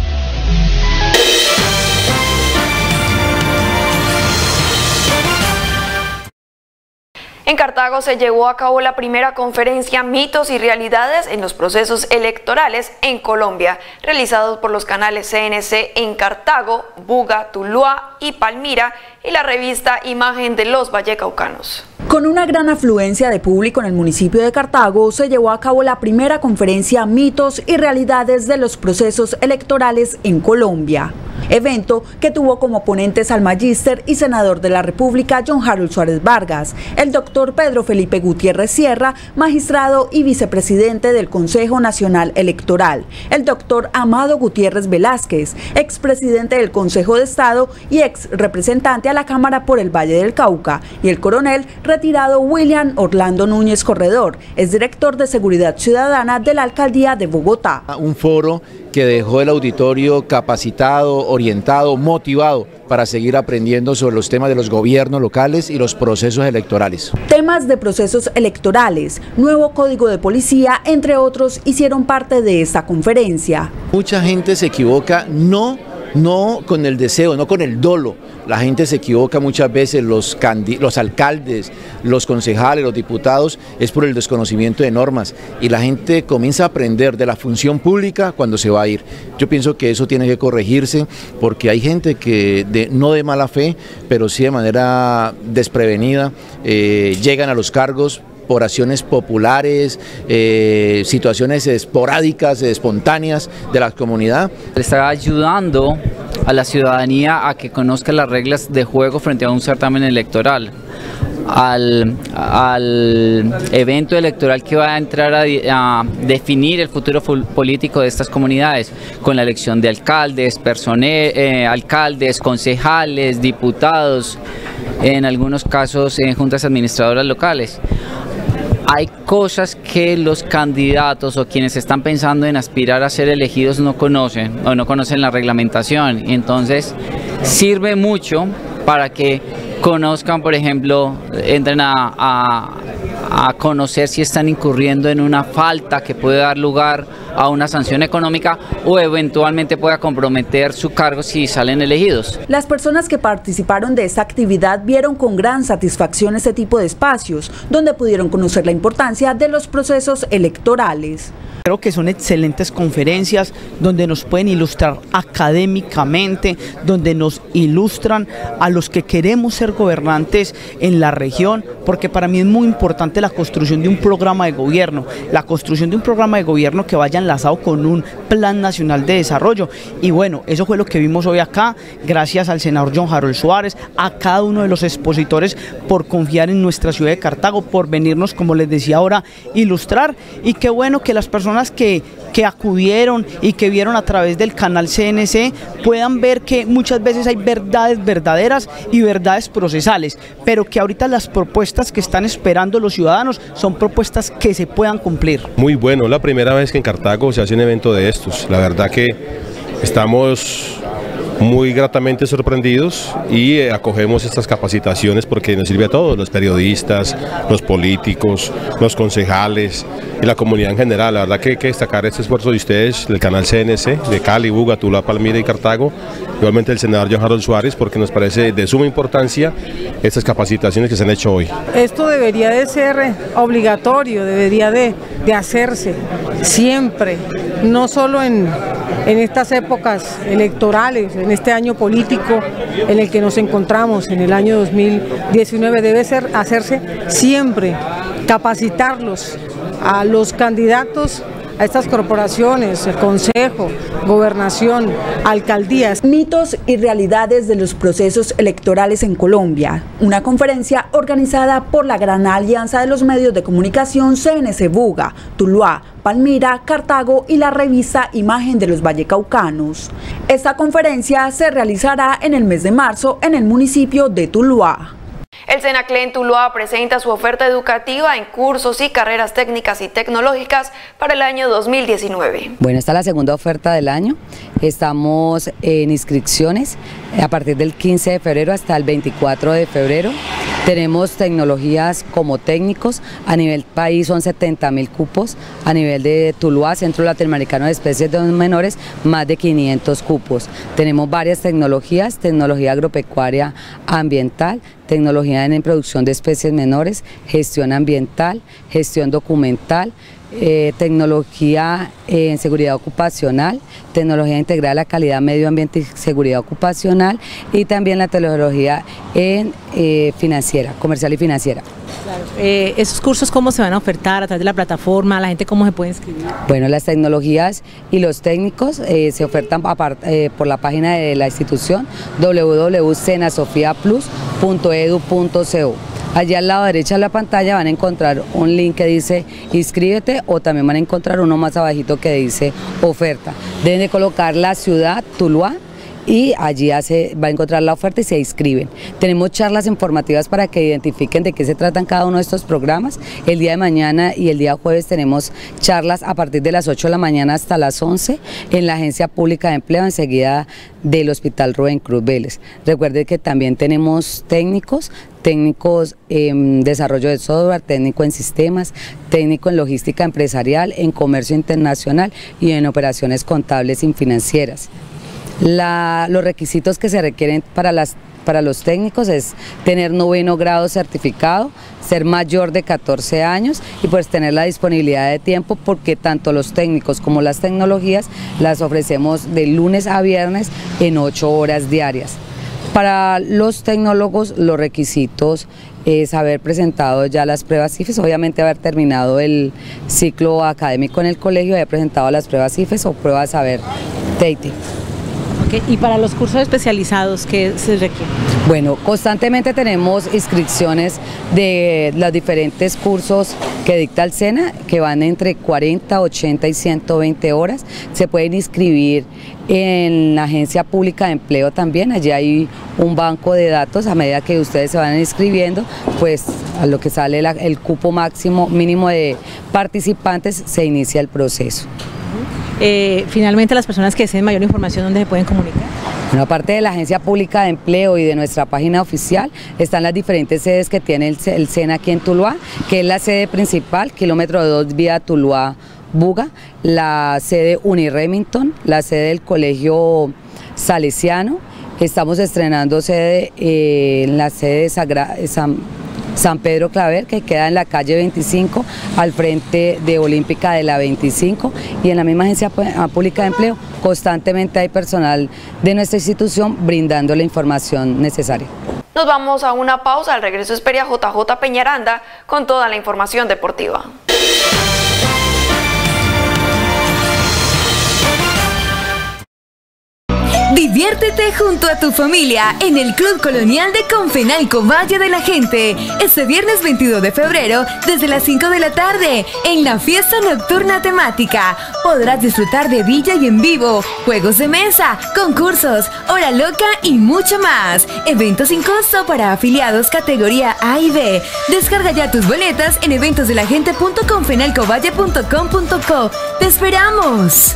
S3: En Cartago se llevó a cabo la primera conferencia Mitos y Realidades en los procesos electorales en Colombia, realizados por los canales C N C en Cartago, Buga, Tuluá y Palmira y la revista Imagen de los Vallecaucanos.
S25: Con una gran afluencia de público en el municipio de Cartago, se llevó a cabo la primera conferencia Mitos y Realidades de los procesos electorales en Colombia. Evento que tuvo como ponentes al magíster y senador de la República John Harold Suárez Vargas, el doctor Pedro Felipe Gutiérrez Sierra, magistrado y vicepresidente del Consejo Nacional Electoral, el doctor Amado Gutiérrez Velázquez, expresidente del Consejo de Estado y ex representante a la Cámara por el Valle del Cauca, y el coronel retirado William Orlando Núñez Corredor, es director de Seguridad Ciudadana de la Alcaldía de Bogotá.
S26: Un foro que dejó el auditorio capacitado, orientado, motivado para seguir aprendiendo sobre los temas de los gobiernos locales y los procesos electorales.
S25: Temas de procesos electorales, nuevo código de policía, entre otros, hicieron parte de esta conferencia.
S26: Mucha gente se equivoca, no no con el deseo, no con el dolo. La gente se equivoca muchas veces, los, los alcaldes, los concejales, los diputados, es por el desconocimiento de normas y la gente comienza a aprender de la función pública cuando se va a ir. Yo pienso que eso tiene que corregirse porque hay gente que de, no de mala fe, pero sí de manera desprevenida, eh, llegan a los cargos por acciones populares, eh, situaciones esporádicas, espontáneas de la comunidad.
S27: Está ayudando a la ciudadanía a que conozca las reglas de juego frente a un certamen electoral, al, al evento electoral que va a entrar a, a definir el futuro político de estas comunidades, con la elección de alcaldes, personel, eh, alcaldes, concejales, diputados, en algunos casos en juntas administradoras locales. hay cosas que los candidatos o quienes están pensando en aspirar a ser elegidos no conocen o no conocen la reglamentación. Entonces sirve mucho para que conozcan, por ejemplo, entren a, a, a conocer si están incurriendo en una falta que puede dar lugar a una sanción económica o eventualmente pueda comprometer su cargo si salen elegidos.
S25: Las personas que participaron de esta actividad vieron con gran satisfacción este tipo de espacios, donde pudieron conocer la importancia de los procesos electorales.
S11: Creo que son excelentes conferencias donde nos pueden ilustrar académicamente, donde nos ilustran a los que queremos ser gobernantes en la región, porque para mí es muy importante la construcción de un programa de gobierno, la construcción de un programa de gobierno que vaya enlazado con un plan nacional de desarrollo. Y bueno, eso fue lo que vimos hoy acá, gracias al senador John Harold Suárez, a cada uno de los expositores por confiar en nuestra ciudad de Cartago, por venirnos, como les decía ahora, ilustrar. Y qué bueno que las personas Que, que acudieron y que vieron a través del canal C N C puedan ver que muchas veces hay verdades verdaderas y verdades procesales, pero que ahorita las propuestas que están esperando los ciudadanos son propuestas que se puedan cumplir.
S12: Muy bueno, la primera vez que en Cartago se hace un evento de estos, la verdad que estamos muy gratamente sorprendidos y eh, acogemos estas capacitaciones porque nos sirve a todos, los periodistas, los políticos, los concejales y la comunidad en general. La verdad que hay que destacar este esfuerzo de ustedes, del canal C N C, de Cali, Buga, Tuluá, Palmira y Cartago, igualmente el senador John Harold Suárez, porque nos parece de suma importancia estas capacitaciones que se han hecho hoy.
S13: Esto debería de ser obligatorio, debería de, de hacerse siempre, no solo en, en estas épocas electorales, en este año político en el que nos encontramos, en el año dos mil diecinueve, debe ser hacerse siempre, capacitarlos a los candidatos a estas corporaciones, el consejo, gobernación, alcaldías.
S25: Mitos y realidades de los procesos electorales en Colombia. Una conferencia organizada por la Gran Alianza de los Medios de Comunicación C N C Buga, Tuluá, Palmira, Cartago y la revista Imagen de los Vallecaucanos. Esta conferencia se realizará en el mes de marzo en el municipio de Tuluá.
S3: El SENACLE en Tuluá presenta su oferta educativa en cursos y carreras técnicas y tecnológicas para el año dos mil diecinueve.
S14: Bueno, esta es la segunda oferta del año. Estamos en inscripciones a partir del quince de febrero hasta el veinticuatro de febrero. Tenemos tecnologías como técnicos, a nivel país son setenta mil cupos, a nivel de Tuluá, Centro Latinoamericano de Especies de Menores, más de quinientos cupos. Tenemos varias tecnologías, tecnología agropecuaria ambiental, tecnología en producción de especies menores, gestión ambiental, gestión documental, Eh, tecnología en seguridad ocupacional, tecnología integrada a la calidad, medio ambiente y seguridad ocupacional, y también la tecnología en eh, financiera, comercial y financiera.
S1: Claro. Eh, ¿Esos cursos cómo se van a ofertar a través de la plataforma? ¿La gente cómo se puede inscribir?
S14: Bueno, las tecnologías y los técnicos eh, se ofertan apart, eh, por la página de la institución w w w punto senasofiaplus punto edu punto co. Allí al lado derecha de la pantalla van a encontrar un link que dice inscríbete, o también van a encontrar uno más abajito que dice oferta. Deben de colocar la ciudad, Tuluá, y allí hace, va a encontrar la oferta y se inscriben. Tenemos charlas informativas para que identifiquen de qué se tratan cada uno de estos programas. El día de mañana y el día jueves tenemos charlas a partir de las ocho de la mañana hasta las once en la Agencia Pública de Empleo, enseguida del Hospital Rubén Cruz Vélez. Recuerden que también tenemos técnicos, técnicos en desarrollo de software, técnico en sistemas, técnico en logística empresarial, en comercio internacional y en operaciones contables y financieras. La, los requisitos que se requieren para, las, para los técnicos es tener noveno grado certificado, ser mayor de catorce años y pues tener la disponibilidad de tiempo, porque tanto los técnicos como las tecnologías las ofrecemos de lunes a viernes en ocho horas diarias. Para los tecnólogos los requisitos es haber presentado ya las pruebas I F E S, obviamente haber terminado el ciclo académico en el colegio, haber presentado las pruebas I F E S o pruebas saber T I T.
S1: Okay. ¿Y para los cursos especializados qué se requiere?
S14: Bueno, constantemente tenemos inscripciones de los diferentes cursos que dicta el SENA, que van entre cuarenta, ochenta y ciento veinte horas. Se pueden inscribir en la Agencia Pública de Empleo también, allí hay un banco de datos. A medida que ustedes se van inscribiendo, pues a lo que sale la, el cupo máximo mínimo de participantes, se inicia el proceso.
S1: Eh, finalmente, las personas que deseen mayor información, ¿dónde se pueden comunicar?
S14: Bueno, aparte de la Agencia Pública de Empleo y de nuestra página oficial, están las diferentes sedes que tiene el, el SENA aquí en Tuluá, que es la sede principal, kilómetro dos, vía Tuluá-Buga, la sede Uniremington, la sede del Colegio Salesiano. Estamos estrenando sede eh, en la sede de Sagra, San, San Pedro Claver, que queda en la calle veinticinco, al frente de Olímpica de la veinticinco, y en la misma Agencia Pública de Empleo constantemente hay personal de nuestra institución brindando la información necesaria.
S3: Nos vamos a una pausa, al regreso espera J J Peñaranda con toda la información deportiva.
S15: Diviértete junto a tu familia en el Club Colonial de Confenalco Valle de la Gente este viernes veintidós de febrero desde las cinco de la tarde en la fiesta nocturna temática. Podrás disfrutar de D J en vivo, juegos de mesa, concursos, hora loca y mucho más. Evento sin costo para afiliados categoría A y B. Descarga ya tus boletas en eventos de la gente punto confenalcovalle punto com punto co. ¡Te esperamos!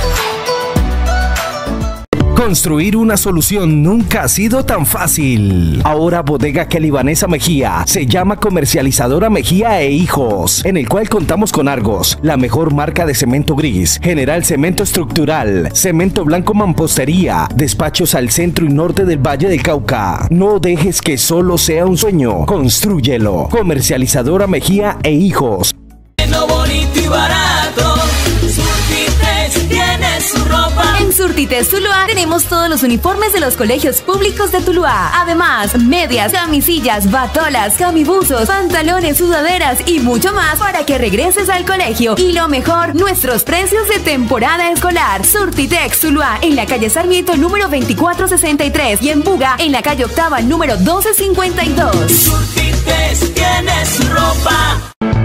S16: Construir una solución nunca ha sido tan fácil. Ahora Bodega Kelly Vanessa Mejía se llama Comercializadora Mejía e Hijos, en el cual contamos con Argos, la mejor marca de cemento gris, General Cemento Estructural, Cemento Blanco Mampostería, despachos al centro y norte del Valle del Cauca. No dejes que solo sea un sueño, constrúyelo. Comercializadora Mejía e Hijos.
S15: Bonito y barato, Surtites tiene su ropa. En Surtites Tuluá tenemos todos los uniformes de los colegios públicos de Tuluá. Además, medias, camisillas, batolas, camibuzos, pantalones, sudaderas y mucho más para que regreses al colegio. Y lo mejor, nuestros precios de temporada escolar. Surtitex Tuluá en la calle Sarmiento número veinticuatro sesenta y tres y en Buga en la calle Octava número doce cincuenta y dos. Surtitex tiene su ropa.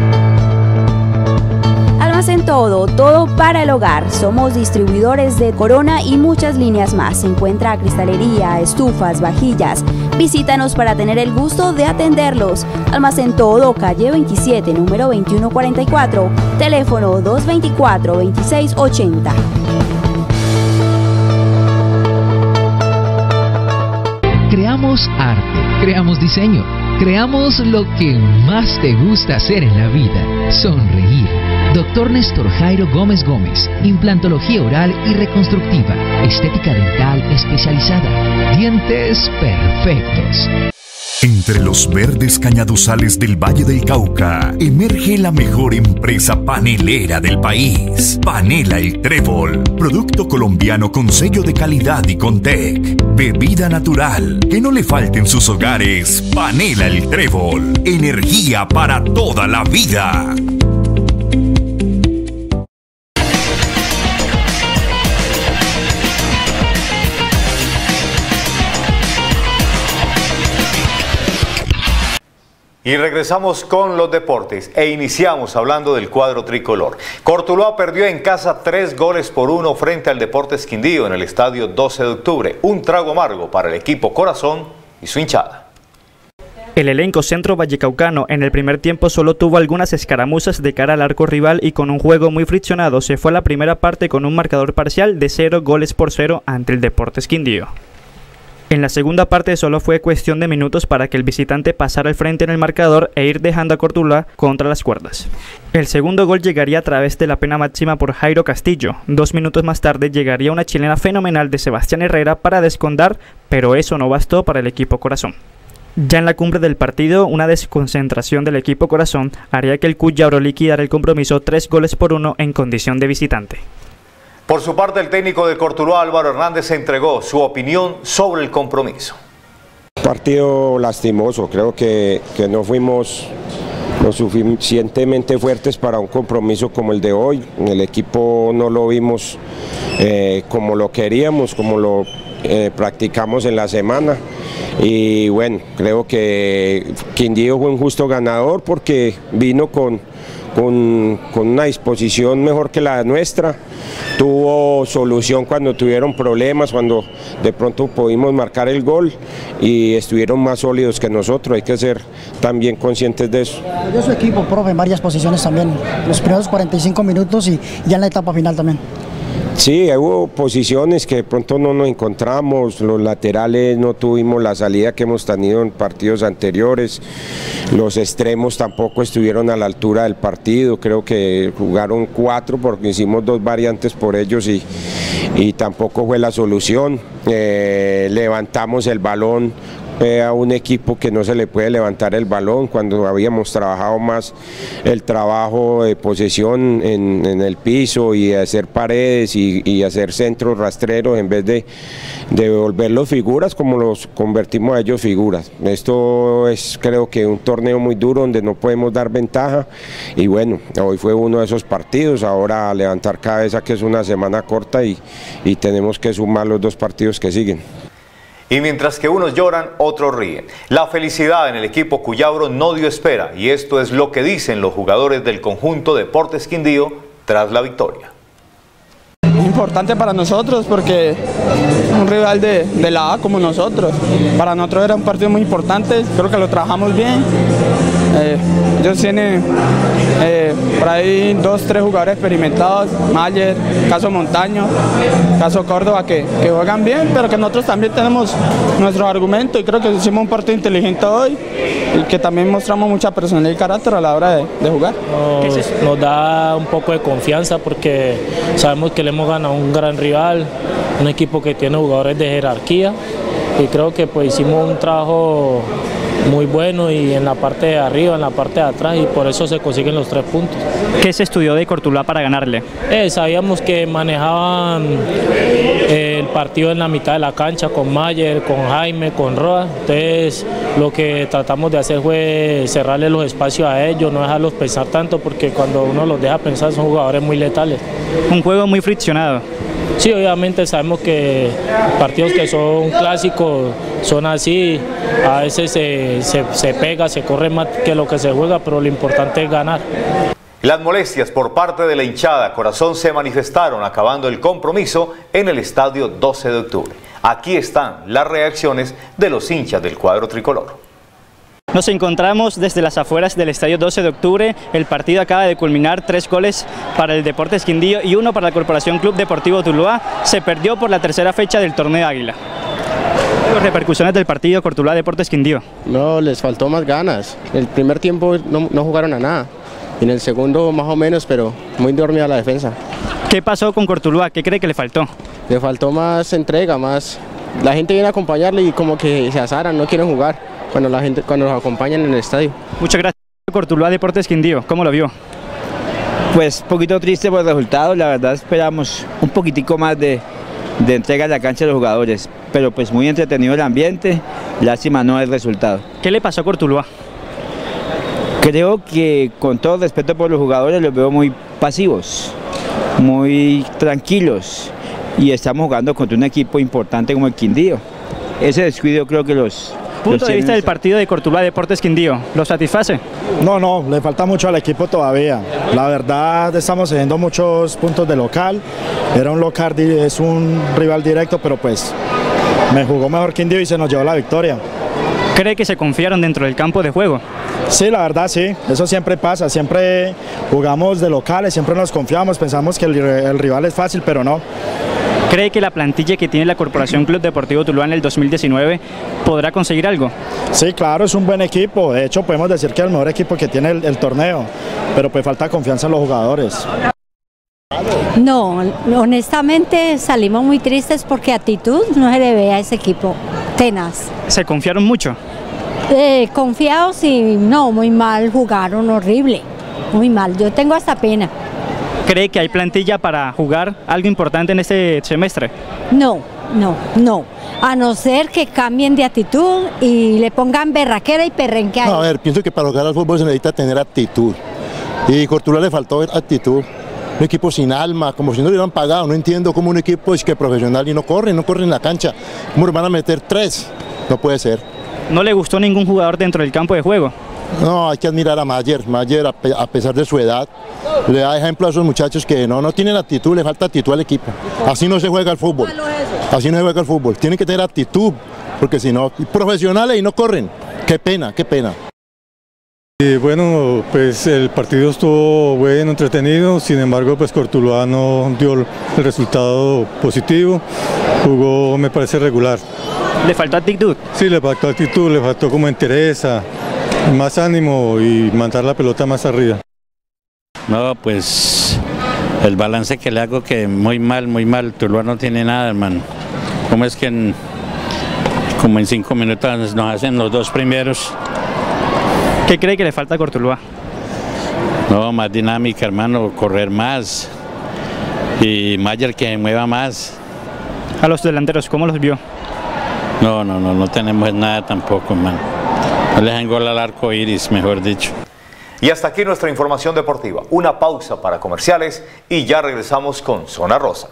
S17: En todo, todo para el hogar. Somos distribuidores de Corona y muchas líneas más. Se encuentra cristalería, estufas, vajillas. Visítanos para tener el gusto de atenderlos. Almacén Todo, calle veintisiete, número veintiuno cuarenta y cuatro. Teléfono dos veinticuatro, veintiséis ochenta.
S18: Creamos arte, creamos diseño, creamos lo que más te gusta hacer en la vida, sonreír. Doctor Néstor Jairo Gómez Gómez, implantología oral y reconstructiva, estética dental especializada, dientes perfectos.
S19: Entre los verdes cañaduzales del Valle del Cauca, emerge la mejor empresa panelera del país. Panela El Trébol, producto colombiano con sello de calidad y Contec. Bebida natural, que no le falte en sus hogares. Panela El Trébol, energía para toda la vida.
S9: Y regresamos con los deportes e iniciamos hablando del cuadro tricolor. Cortuluá perdió en casa tres goles por uno frente al Deportes Quindío en el estadio doce de octubre. Un trago amargo para el equipo Corazón y su hinchada.
S20: El elenco centro vallecaucano en el primer tiempo solo tuvo algunas escaramuzas de cara al arco rival y con un juego muy friccionado se fue a la primera parte con un marcador parcial de cero goles por cero ante el Deportes Quindío. En la segunda parte solo fue cuestión de minutos para que el visitante pasara al frente en el marcador e ir dejando a Cortuluá contra las cuerdas. El segundo gol llegaría a través de la pena máxima por Jairo Castillo. Dos minutos más tarde llegaría una chilena fenomenal de Sebastián Herrera para descontar, pero eso no bastó para el equipo Corazón. Ya en la cumbre del partido, una desconcentración del equipo Corazón haría que el Cuyabro liquidara el compromiso tres goles por uno en condición de visitante.
S9: Por su parte, el técnico de Cortuluá, Álvaro Hernández, entregó su opinión sobre el compromiso.
S22: Partido lastimoso, creo que, que no fuimos lo suficientemente fuertes para un compromiso como el de hoy. El equipo no lo vimos eh, como lo queríamos, como lo eh, practicamos en la semana. Y bueno, creo que Quindío fue un justo ganador porque vino con, con, con una disposición mejor que la nuestra, tuvo solución cuando tuvieron problemas, cuando de pronto pudimos marcar el gol y estuvieron más sólidos que nosotros, hay que ser también conscientes de eso.
S2: Yo su equipo, profe, en varias posiciones también, los primeros cuarenta y cinco minutos y ya en la etapa final también.
S22: Sí, hubo posiciones que de pronto no nos encontramos, los laterales no tuvimos la salida que hemos tenido en partidos anteriores, los extremos tampoco estuvieron a la altura del partido, creo que jugaron cuatro porque hicimos dos variantes por ellos y, y tampoco fue la solución. Eh, levantamos el balón eh, a un equipo que no se le puede levantar el balón cuando habíamos trabajado más el trabajo de posesión en, en el piso y hacer paredes y, y hacer centros rastreros en vez de, de volverlos figuras como los convertimos a ellos figuras. Esto es creo que un torneo muy duro donde no podemos dar ventaja y bueno, hoy fue uno de esos partidos, ahora levantar cabeza que es una semana corta y, y tenemos que sumar los dos partidos que siguen.
S4: Y mientras que unos lloran, otros ríen. La felicidad en el equipo Cuyabro no dio espera y esto es lo que dicen los jugadores del conjunto Deportes Quindío tras la victoria.
S5: Importante para nosotros porque un rival de, de la A como nosotros. Para nosotros era un partido muy importante, creo que lo trabajamos bien. Eh, ellos tienen eh, por ahí dos, tres jugadores experimentados, Mayer, caso Montaño, caso Córdoba, que, que juegan bien, pero que nosotros también tenemos nuestros argumentos y creo que hicimos un partido inteligente hoy y que también mostramos mucha personalidad y carácter a la hora de, de jugar.
S6: Nos, nos da un poco de confianza porque sabemos que le hemos ganado a un gran rival, un equipo que tiene jugadores de jerarquía y creo que pues hicimos un trabajo muy bueno y en la parte de arriba, en la parte de atrás y por eso se consiguen los tres puntos.
S20: ¿Qué se estudió de Cortuluá para ganarle?
S6: Eh, sabíamos que manejaban eh, el partido en la mitad de la cancha con Mayer, con Jaime, con Roa, entonces lo que tratamos de hacer fue cerrarle los espacios a ellos, no dejarlos pensar tanto porque cuando uno los deja pensar son jugadores muy letales.
S20: Un juego muy friccionado.
S6: Sí, obviamente sabemos que partidos que son clásicos son así, a veces se, se, se pega, se corre más que lo que se juega, pero lo importante es ganar.
S4: Las molestias por parte de la hinchada Corazón se manifestaron acabando el compromiso en el estadio doce de octubre. Aquí están las reacciones de los hinchas del cuadro tricolor.
S20: Nos encontramos desde las afueras del estadio doce de octubre, el partido acaba de culminar, tres goles para el Deportes Quindío y uno para la Corporación Club Deportivo Tuluá, se perdió por la tercera fecha del torneo Águila. Las repercusiones del partido Cortuluá Deportes Quindío.
S7: No, les faltó más ganas, el primer tiempo no, no jugaron a nada, en el segundo más o menos, pero muy dormida la defensa.
S20: ¿Qué pasó con Cortuluá? ¿Qué cree que le faltó?
S7: Le faltó más entrega, más, la gente viene a acompañarle y como que se azaran, no quieren jugar. Cuando la gente, cuando nos acompañan en el estadio.
S20: Muchas gracias. Cortuluá Deportes Quindío, ¿cómo lo vio?
S21: Pues un poquito triste por el resultado, la verdad esperamos un poquitico más de, de entrega a la cancha de los jugadores, pero pues muy entretenido el ambiente, lástima no el resultado.
S20: ¿Qué le pasó a Cortuluá?
S21: Creo que con todo respeto por los jugadores los veo muy pasivos, muy tranquilos y estamos jugando contra un equipo importante como el Quindío. Ese descuido creo que los...
S20: Punto de vista del partido de Cortuluá Deportes Quindío, ¿lo satisface?
S23: No, no, le falta mucho al equipo todavía. La verdad estamos cediendo muchos puntos de local. Era un local, es un rival directo, pero pues me jugó mejor Quindío y se nos llevó la victoria.
S20: ¿Cree que se confiaron dentro del campo de juego?
S23: Sí, la verdad sí, eso siempre pasa, siempre jugamos de locales, siempre nos confiamos, pensamos que el, el rival es fácil, pero no.
S20: ¿Cree que la plantilla que tiene la Corporación Club Deportivo Tuluá en el dos mil diecinueve podrá conseguir algo?
S23: Sí, claro, es un buen equipo. De hecho, podemos decir que es el mejor equipo que tiene el, el torneo, pero pues falta confianza en los jugadores.
S28: No, honestamente salimos muy tristes porque actitud no se le ve a ese equipo, tenaz.
S20: ¿Se confiaron mucho?
S28: Eh, confiados y no, muy mal, jugaron horrible, muy mal. Yo tengo hasta pena.
S20: ¿Cree que hay plantilla para jugar algo importante en este semestre?
S28: No, no, no. A no ser que cambien de actitud y le pongan berraquera y perrenque ahí.
S29: No, a ver, pienso que para jugar al fútbol se necesita tener actitud. Y Cortuluá le faltó actitud.
S8: un equipo sin alma, como si no lo hubieran pagado. No entiendo cómo un equipo es que profesional y no corre, no corre en la cancha. ¿Cómo le van a meter tres? No puede ser.
S20: ¿No le gustó ningún jugador dentro del campo de juego?
S8: No, hay que admirar a Mayer. Mayer, a, pe a pesar de su edad, le da ejemplo a esos muchachos que no, no tienen actitud, le falta actitud al equipo. Así no se juega el fútbol. Así no se juega el fútbol. Tienen que tener actitud, porque si no, profesionales y no corren. Qué pena, qué pena.
S10: Y bueno, pues el partido estuvo bueno, entretenido, sin embargo pues Cortuluá no dio el resultado positivo, jugó me parece regular.
S20: ¿Le faltó actitud?
S10: Sí, le faltó actitud, le faltó como entereza, más ánimo y mandar la pelota más arriba.
S11: No, pues el balance que le hago que muy mal, muy mal, Tuluá no tiene nada, hermano. ¿Cómo es que en, como en cinco minutos nos hacen los dos primeros?
S20: ¿Qué cree que le falta a Cortuluá?
S11: No, más dinámica, hermano, correr más y Mayer que mueva más.
S20: A los delanteros, ¿cómo los vio?
S11: No, no, no, no tenemos nada tampoco, hermano. No le dejan gol al arco iris, mejor dicho.
S4: Y hasta aquí nuestra información deportiva. Una pausa para comerciales y ya regresamos con Zona Rosa.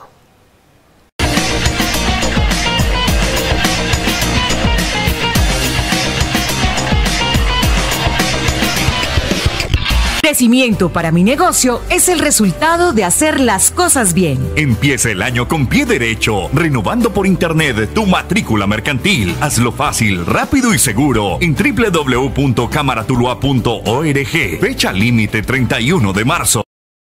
S12: Crecimiento para mi negocio es el resultado de hacer las cosas bien.
S19: Empieza el año con pie derecho, renovando por internet tu matrícula mercantil. Hazlo fácil, rápido y seguro en doble u doble u doble u punto cámara tuluá punto org. Fecha límite treinta y uno de marzo.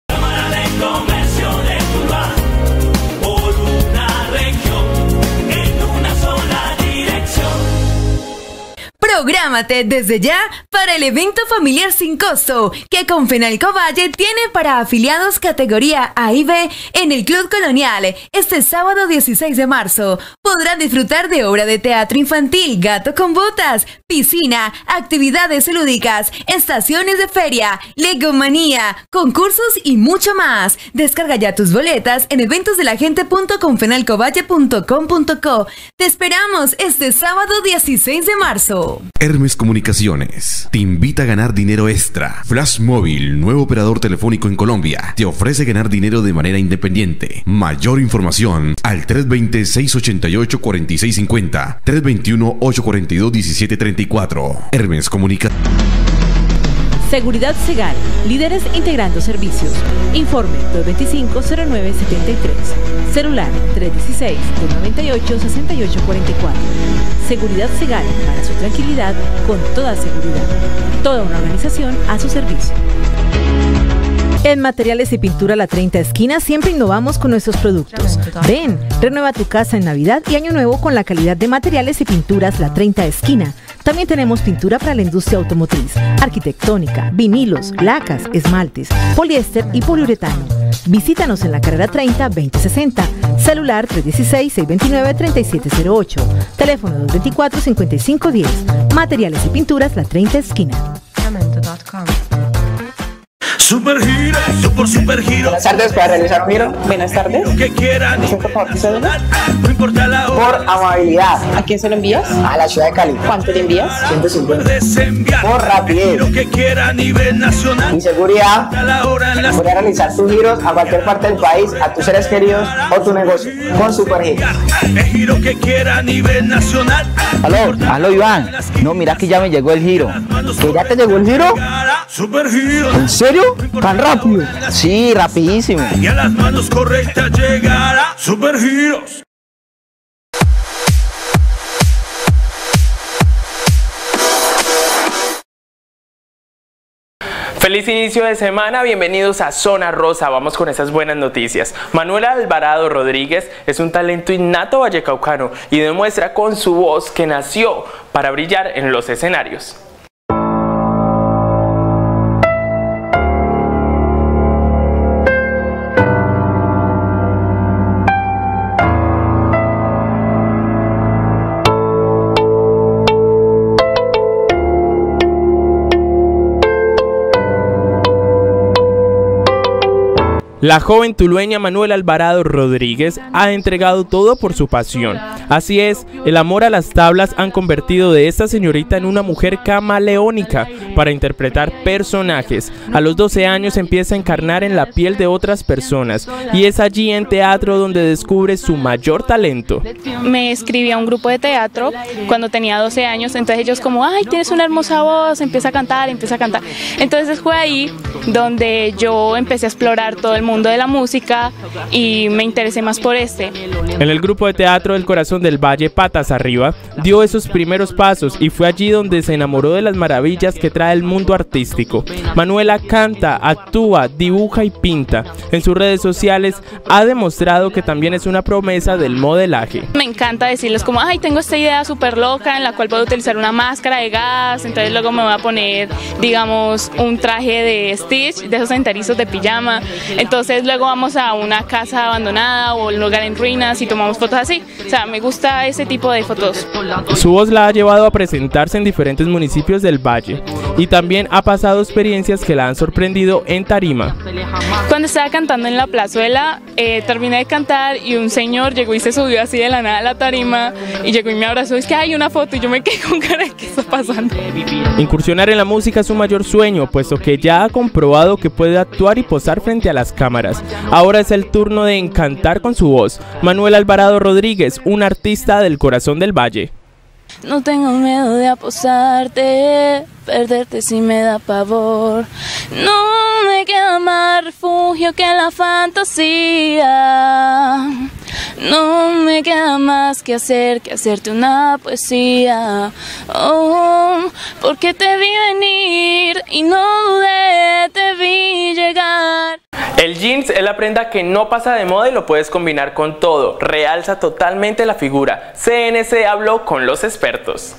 S12: Prográmate desde ya para el evento familiar sin costo que Confenalco Valle tiene para afiliados categoría A y B en el Club Colonial este sábado dieciséis de marzo. Podrán disfrutar de obra de teatro infantil, Gato con Botas, piscina, actividades lúdicas, estaciones de feria, legomanía, concursos y mucho más. Descarga ya tus boletas en eventos de la gente punto confenalcovalle punto com punto co. Te esperamos este sábado dieciséis de marzo.
S13: Hermes Comunicaciones te invita a ganar dinero extra. Flash Móvil, nuevo operador telefónico en Colombia, te ofrece ganar dinero de manera independiente. Mayor información al tres dos cero, seis ocho ocho, cuatro seis cinco cero, tres dos uno, ocho cuatro dos, uno siete tres cuatro. Hermes Comunicaciones.
S1: Seguridad Segal, líderes integrando servicios. Informe dos dos cinco, cero nueve siete tres. Celular tres uno seis, dos nueve ocho, seis ocho cuatro cuatro. Seguridad Segal, para su tranquilidad, con toda seguridad. Toda una organización a su servicio. En Materiales y Pintura La treinta Esquina siempre innovamos con nuestros productos. Ven, renueva tu casa en Navidad y Año Nuevo con la calidad de Materiales y Pinturas La treinta Esquina. También tenemos pintura para la industria automotriz, arquitectónica, vinilos, lacas, esmaltes, poliéster y poliuretano. Visítanos en la carrera treinta, veinte sesenta, celular tres uno seis, seis dos nueve, tres siete cero ocho, teléfono dos dos cuatro, cinco cinco uno cero. Materiales y Pinturas La treinta Esquina.
S24: Super Giro, super super giro.
S26: Buenas tardes, ¿para realizar un giro? Buenas tardes.
S24: Lo que quieran.
S26: No importa la hora. Por amabilidad. ¿A quién se lo envías? A la ciudad de Cali. ¿Cuánto le envías? ciento cincuenta. Por rapidez.
S24: Lo que quiera a nivel nacional.
S26: Y seguridad. Voy a realizar tus giros a cualquier parte del país, a tus seres queridos o tu negocio. Con Super Giro.
S24: El giro que quiera a nivel nacional.
S26: Aló, aló Iván. No, mira que ya me llegó el giro. ¿Que ya te llegó el giro?
S24: Super Giro.
S26: ¿En serio? ¿Tan rápido? Sí, rapidísimo.
S24: Y a las manos correctas llegará Super Giros.
S27: Feliz inicio de semana, bienvenidos a Zona Rosa. Vamos con esas buenas noticias. Manuel Alvarado Rodríguez es un talento innato vallecaucano y demuestra con su voz que nació para brillar en los escenarios. La joven tulueña Manuela Alvarado Rodríguez ha entregado todo por su pasión. Así es, el amor a las tablas han convertido de esta señorita en una mujer camaleónica para interpretar personajes. A los doce años empieza a encarnar en la piel de otras personas y es allí en teatro donde descubre su mayor talento.
S3: Me inscribí a un grupo de teatro cuando tenía doce años, entonces ellos como, ay, tienes una hermosa voz, empieza a cantar, empieza a cantar. Entonces fue ahí donde yo empecé a explorar todo el mundo mundo de la música y me interesé más por este.
S27: En el grupo de teatro del Corazón del Valle, Patas Arriba, dio esos primeros pasos y fue allí donde se enamoró de las maravillas que trae el mundo artístico. Manuela canta, actúa, dibuja y pinta. En sus redes sociales ha demostrado que también es una promesa del modelaje.
S3: Me encanta decirles como, ay, tengo esta idea súper loca en la cual puedo utilizar una máscara de gas, entonces luego me voy a poner, digamos, un traje de Stitch, de esos enterizos de pijama. Entonces Entonces luego vamos a una casa abandonada o un lugar en ruinas y tomamos fotos así. O sea, me gusta ese tipo de fotos.
S27: Su voz la ha llevado a presentarse en diferentes municipios del Valle y también ha pasado experiencias que la han sorprendido en tarima.
S3: Cuando estaba cantando en la plazuela, eh, terminé de cantar y un señor llegó y se subió así de la nada a la tarima y llegó y me abrazó. Es que hay una foto y yo me quedé con cara de ¿qué está pasando?
S27: Incursionar en la música es su mayor sueño, puesto que ya ha comprobado que puede actuar y posar frente a las cámaras. Ahora es el turno de encantar con su voz. Manuela Alvarado Rodríguez, una artista del Corazón del Valle.
S3: No tengo miedo de apostarte, perderte si me da pavor. No me queda más refugio que la fantasía. No me queda más que hacer que hacerte una poesía. Oh, porque te vi venir y no dudé, te vi llegar.
S27: El jeans es la prenda que no pasa de moda y lo puedes combinar con todo. Realza totalmente la figura. C N C habló con los expertos.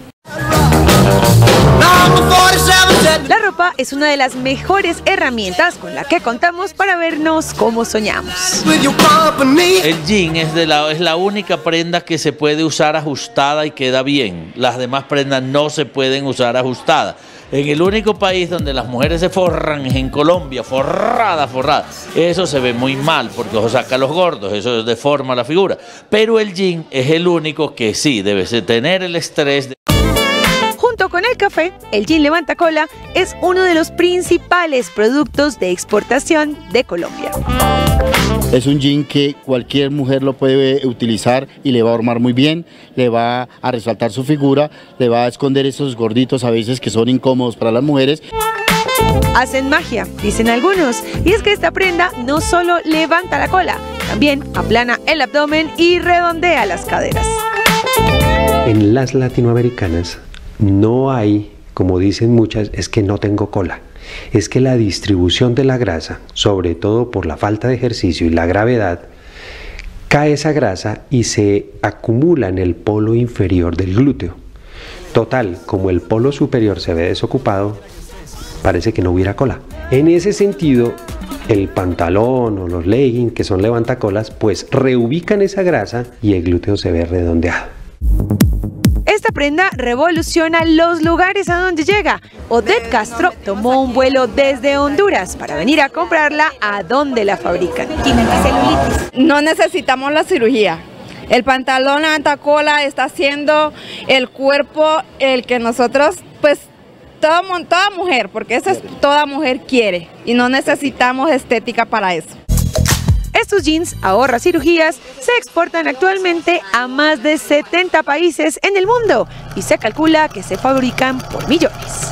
S9: La ropa es una de las mejores herramientas con la que contamos para vernos como soñamos.
S14: El jean es, de la, es la única prenda que se puede usar ajustada y queda bien. Las demás prendas no se pueden usar ajustadas. En el único país donde las mujeres se forran es en Colombia, forrada, forrada. Eso se ve muy mal porque eso saca a los gordos, eso deforma la figura. Pero el jean es el único que sí debe tener el estrés de...
S9: Junto con el café, el jean levanta cola es uno de los principales productos de exportación de Colombia.
S15: Es un jean que cualquier mujer lo puede utilizar y le va a armar muy bien, le va a resaltar su figura, le va a esconder esos gorditos a veces que son incómodos para las mujeres.
S9: Hacen magia, dicen algunos, y es que esta prenda no solo levanta la cola, también aplana el abdomen y redondea las caderas.
S16: En las latinoamericanas no hay, como dicen muchas, es que no tengo cola. Es que la distribución de la grasa, sobre todo por la falta de ejercicio y la gravedad, cae esa grasa y se acumula en el polo inferior del glúteo. Total, como el polo superior se ve desocupado, parece que no hubiera cola. En ese sentido, el pantalón o los leggings, que son levantacolas, pues reubican esa grasa y el glúteo se ve redondeado.
S9: Esta prenda revoluciona los lugares a donde llega. Odette Castro tomó un vuelo desde Honduras para venir a comprarla a donde la fabrican.
S17: No necesitamos la cirugía. El pantalón levantacola está haciendo el cuerpo el que nosotros, pues, toda, toda mujer, porque eso es toda mujer quiere y no necesitamos estética para eso.
S9: Estos jeans ahorra cirugías, se exportan actualmente a más de setenta países en el mundo y se calcula que se fabrican por millones.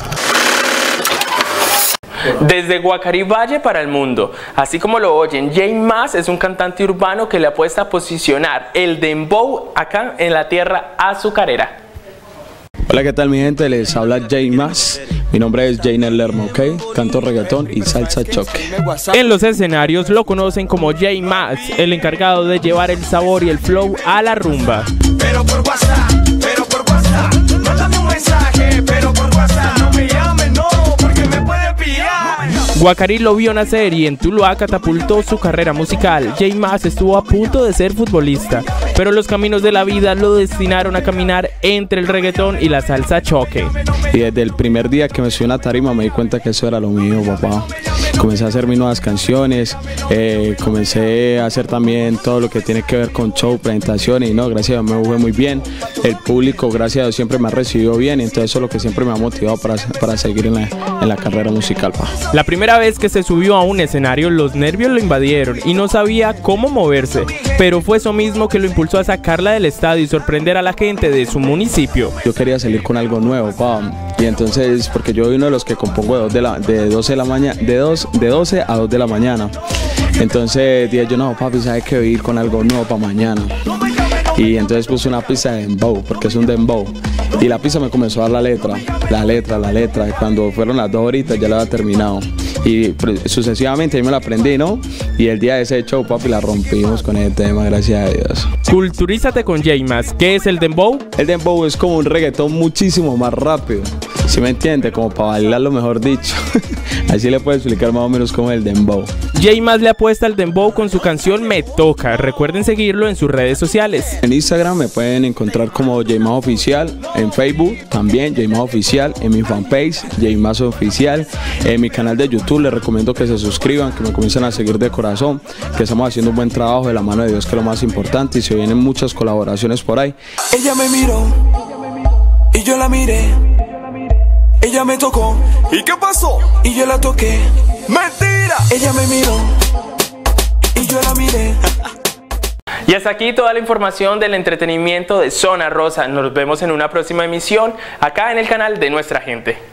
S27: Desde Guacarí Valle para el mundo, así como lo oyen, Jay Mas es un cantante urbano que le apuesta a posicionar el dembow acá en la tierra azucarera.
S18: Hola, ¿qué tal mi gente? Les habla Jay Mas. Mi nombre es Jainer Lerma, ¿ok? Canto reggaetón y salsa choque.
S27: En los escenarios lo conocen como Jay Mas, el encargado de llevar el sabor y el flow a la rumba.
S24: Pero por WhatsApp, pero por WhatsApp, mándame un mensaje, pero por WhatsApp, no me llames, no, porque me pueden pillar.
S27: Guacarí lo vio nacer y en Tuluá catapultó su carrera musical. Jay Mas estuvo a punto de ser futbolista, pero los caminos de la vida lo destinaron a caminar entre el reggaetón y la salsa choque.
S18: Y desde el primer día que me subí a una tarima me di cuenta que eso era lo mío, papá. comencé a hacer mis nuevas canciones, eh, comencé a hacer también todo lo que tiene que ver con show, presentaciones y no, gracias a Dios me fue muy bien. El público, gracias a Dios, siempre me ha recibido bien y entonces eso es lo que siempre me ha motivado para, para seguir en la, en la carrera musical. Pa.
S27: La primera vez que se subió a un escenario, los nervios lo invadieron y no sabía cómo moverse, pero fue eso mismo que lo impulsó a sacarla del estadio y sorprender a la gente de su municipio.
S18: Yo quería salir con algo nuevo, pa, y entonces, porque yo soy uno de los que compongo de, dos de, la, de, doce de, la mañana, de, dos, de doce a dos de la mañana, entonces dije yo, no papi, ¿sabes qué? Ir con algo nuevo para mañana. Y entonces puse una pista de dembow, porque es un dembow. Y la pista me comenzó a dar la letra, la letra, la letra. Y cuando fueron las dos horitas ya la había terminado. Y sucesivamente ahí me la aprendí, ¿no? Y el día de ese show, papi, la rompimos con ese tema, gracias a Dios.
S27: Culturízate con J-Mas. ¿Qué es el dembow?
S18: El dembow es como un reggaetón muchísimo más rápido. ¿Sí me entiende? Como para bailarlo, mejor dicho. Así le puedo explicar más o menos cómo es el dembow.
S27: J-Mas le apuesta al dembow con su canción Me Toca. Recuerden seguirlo en sus redes sociales.
S18: En Instagram me pueden encontrar como J-Mas Oficial. En Facebook también J-Mas Oficial. En mi fanpage J-Mas Oficial. En mi canal de YouTube les recomiendo que se suscriban, que me comiencen a seguir de corazón, que estamos haciendo un buen trabajo de la mano de Dios, que es lo más importante, y se vienen muchas colaboraciones por ahí.
S24: Ella me miró y yo la miré. Ella me tocó. ¿Y qué pasó? Y yo la toqué. ¡Mentira! Ella me miró y yo la miré.
S27: Y hasta aquí toda la información del entretenimiento de Zona Rosa. Nos vemos en una próxima emisión acá en el canal de Nuestra Gente.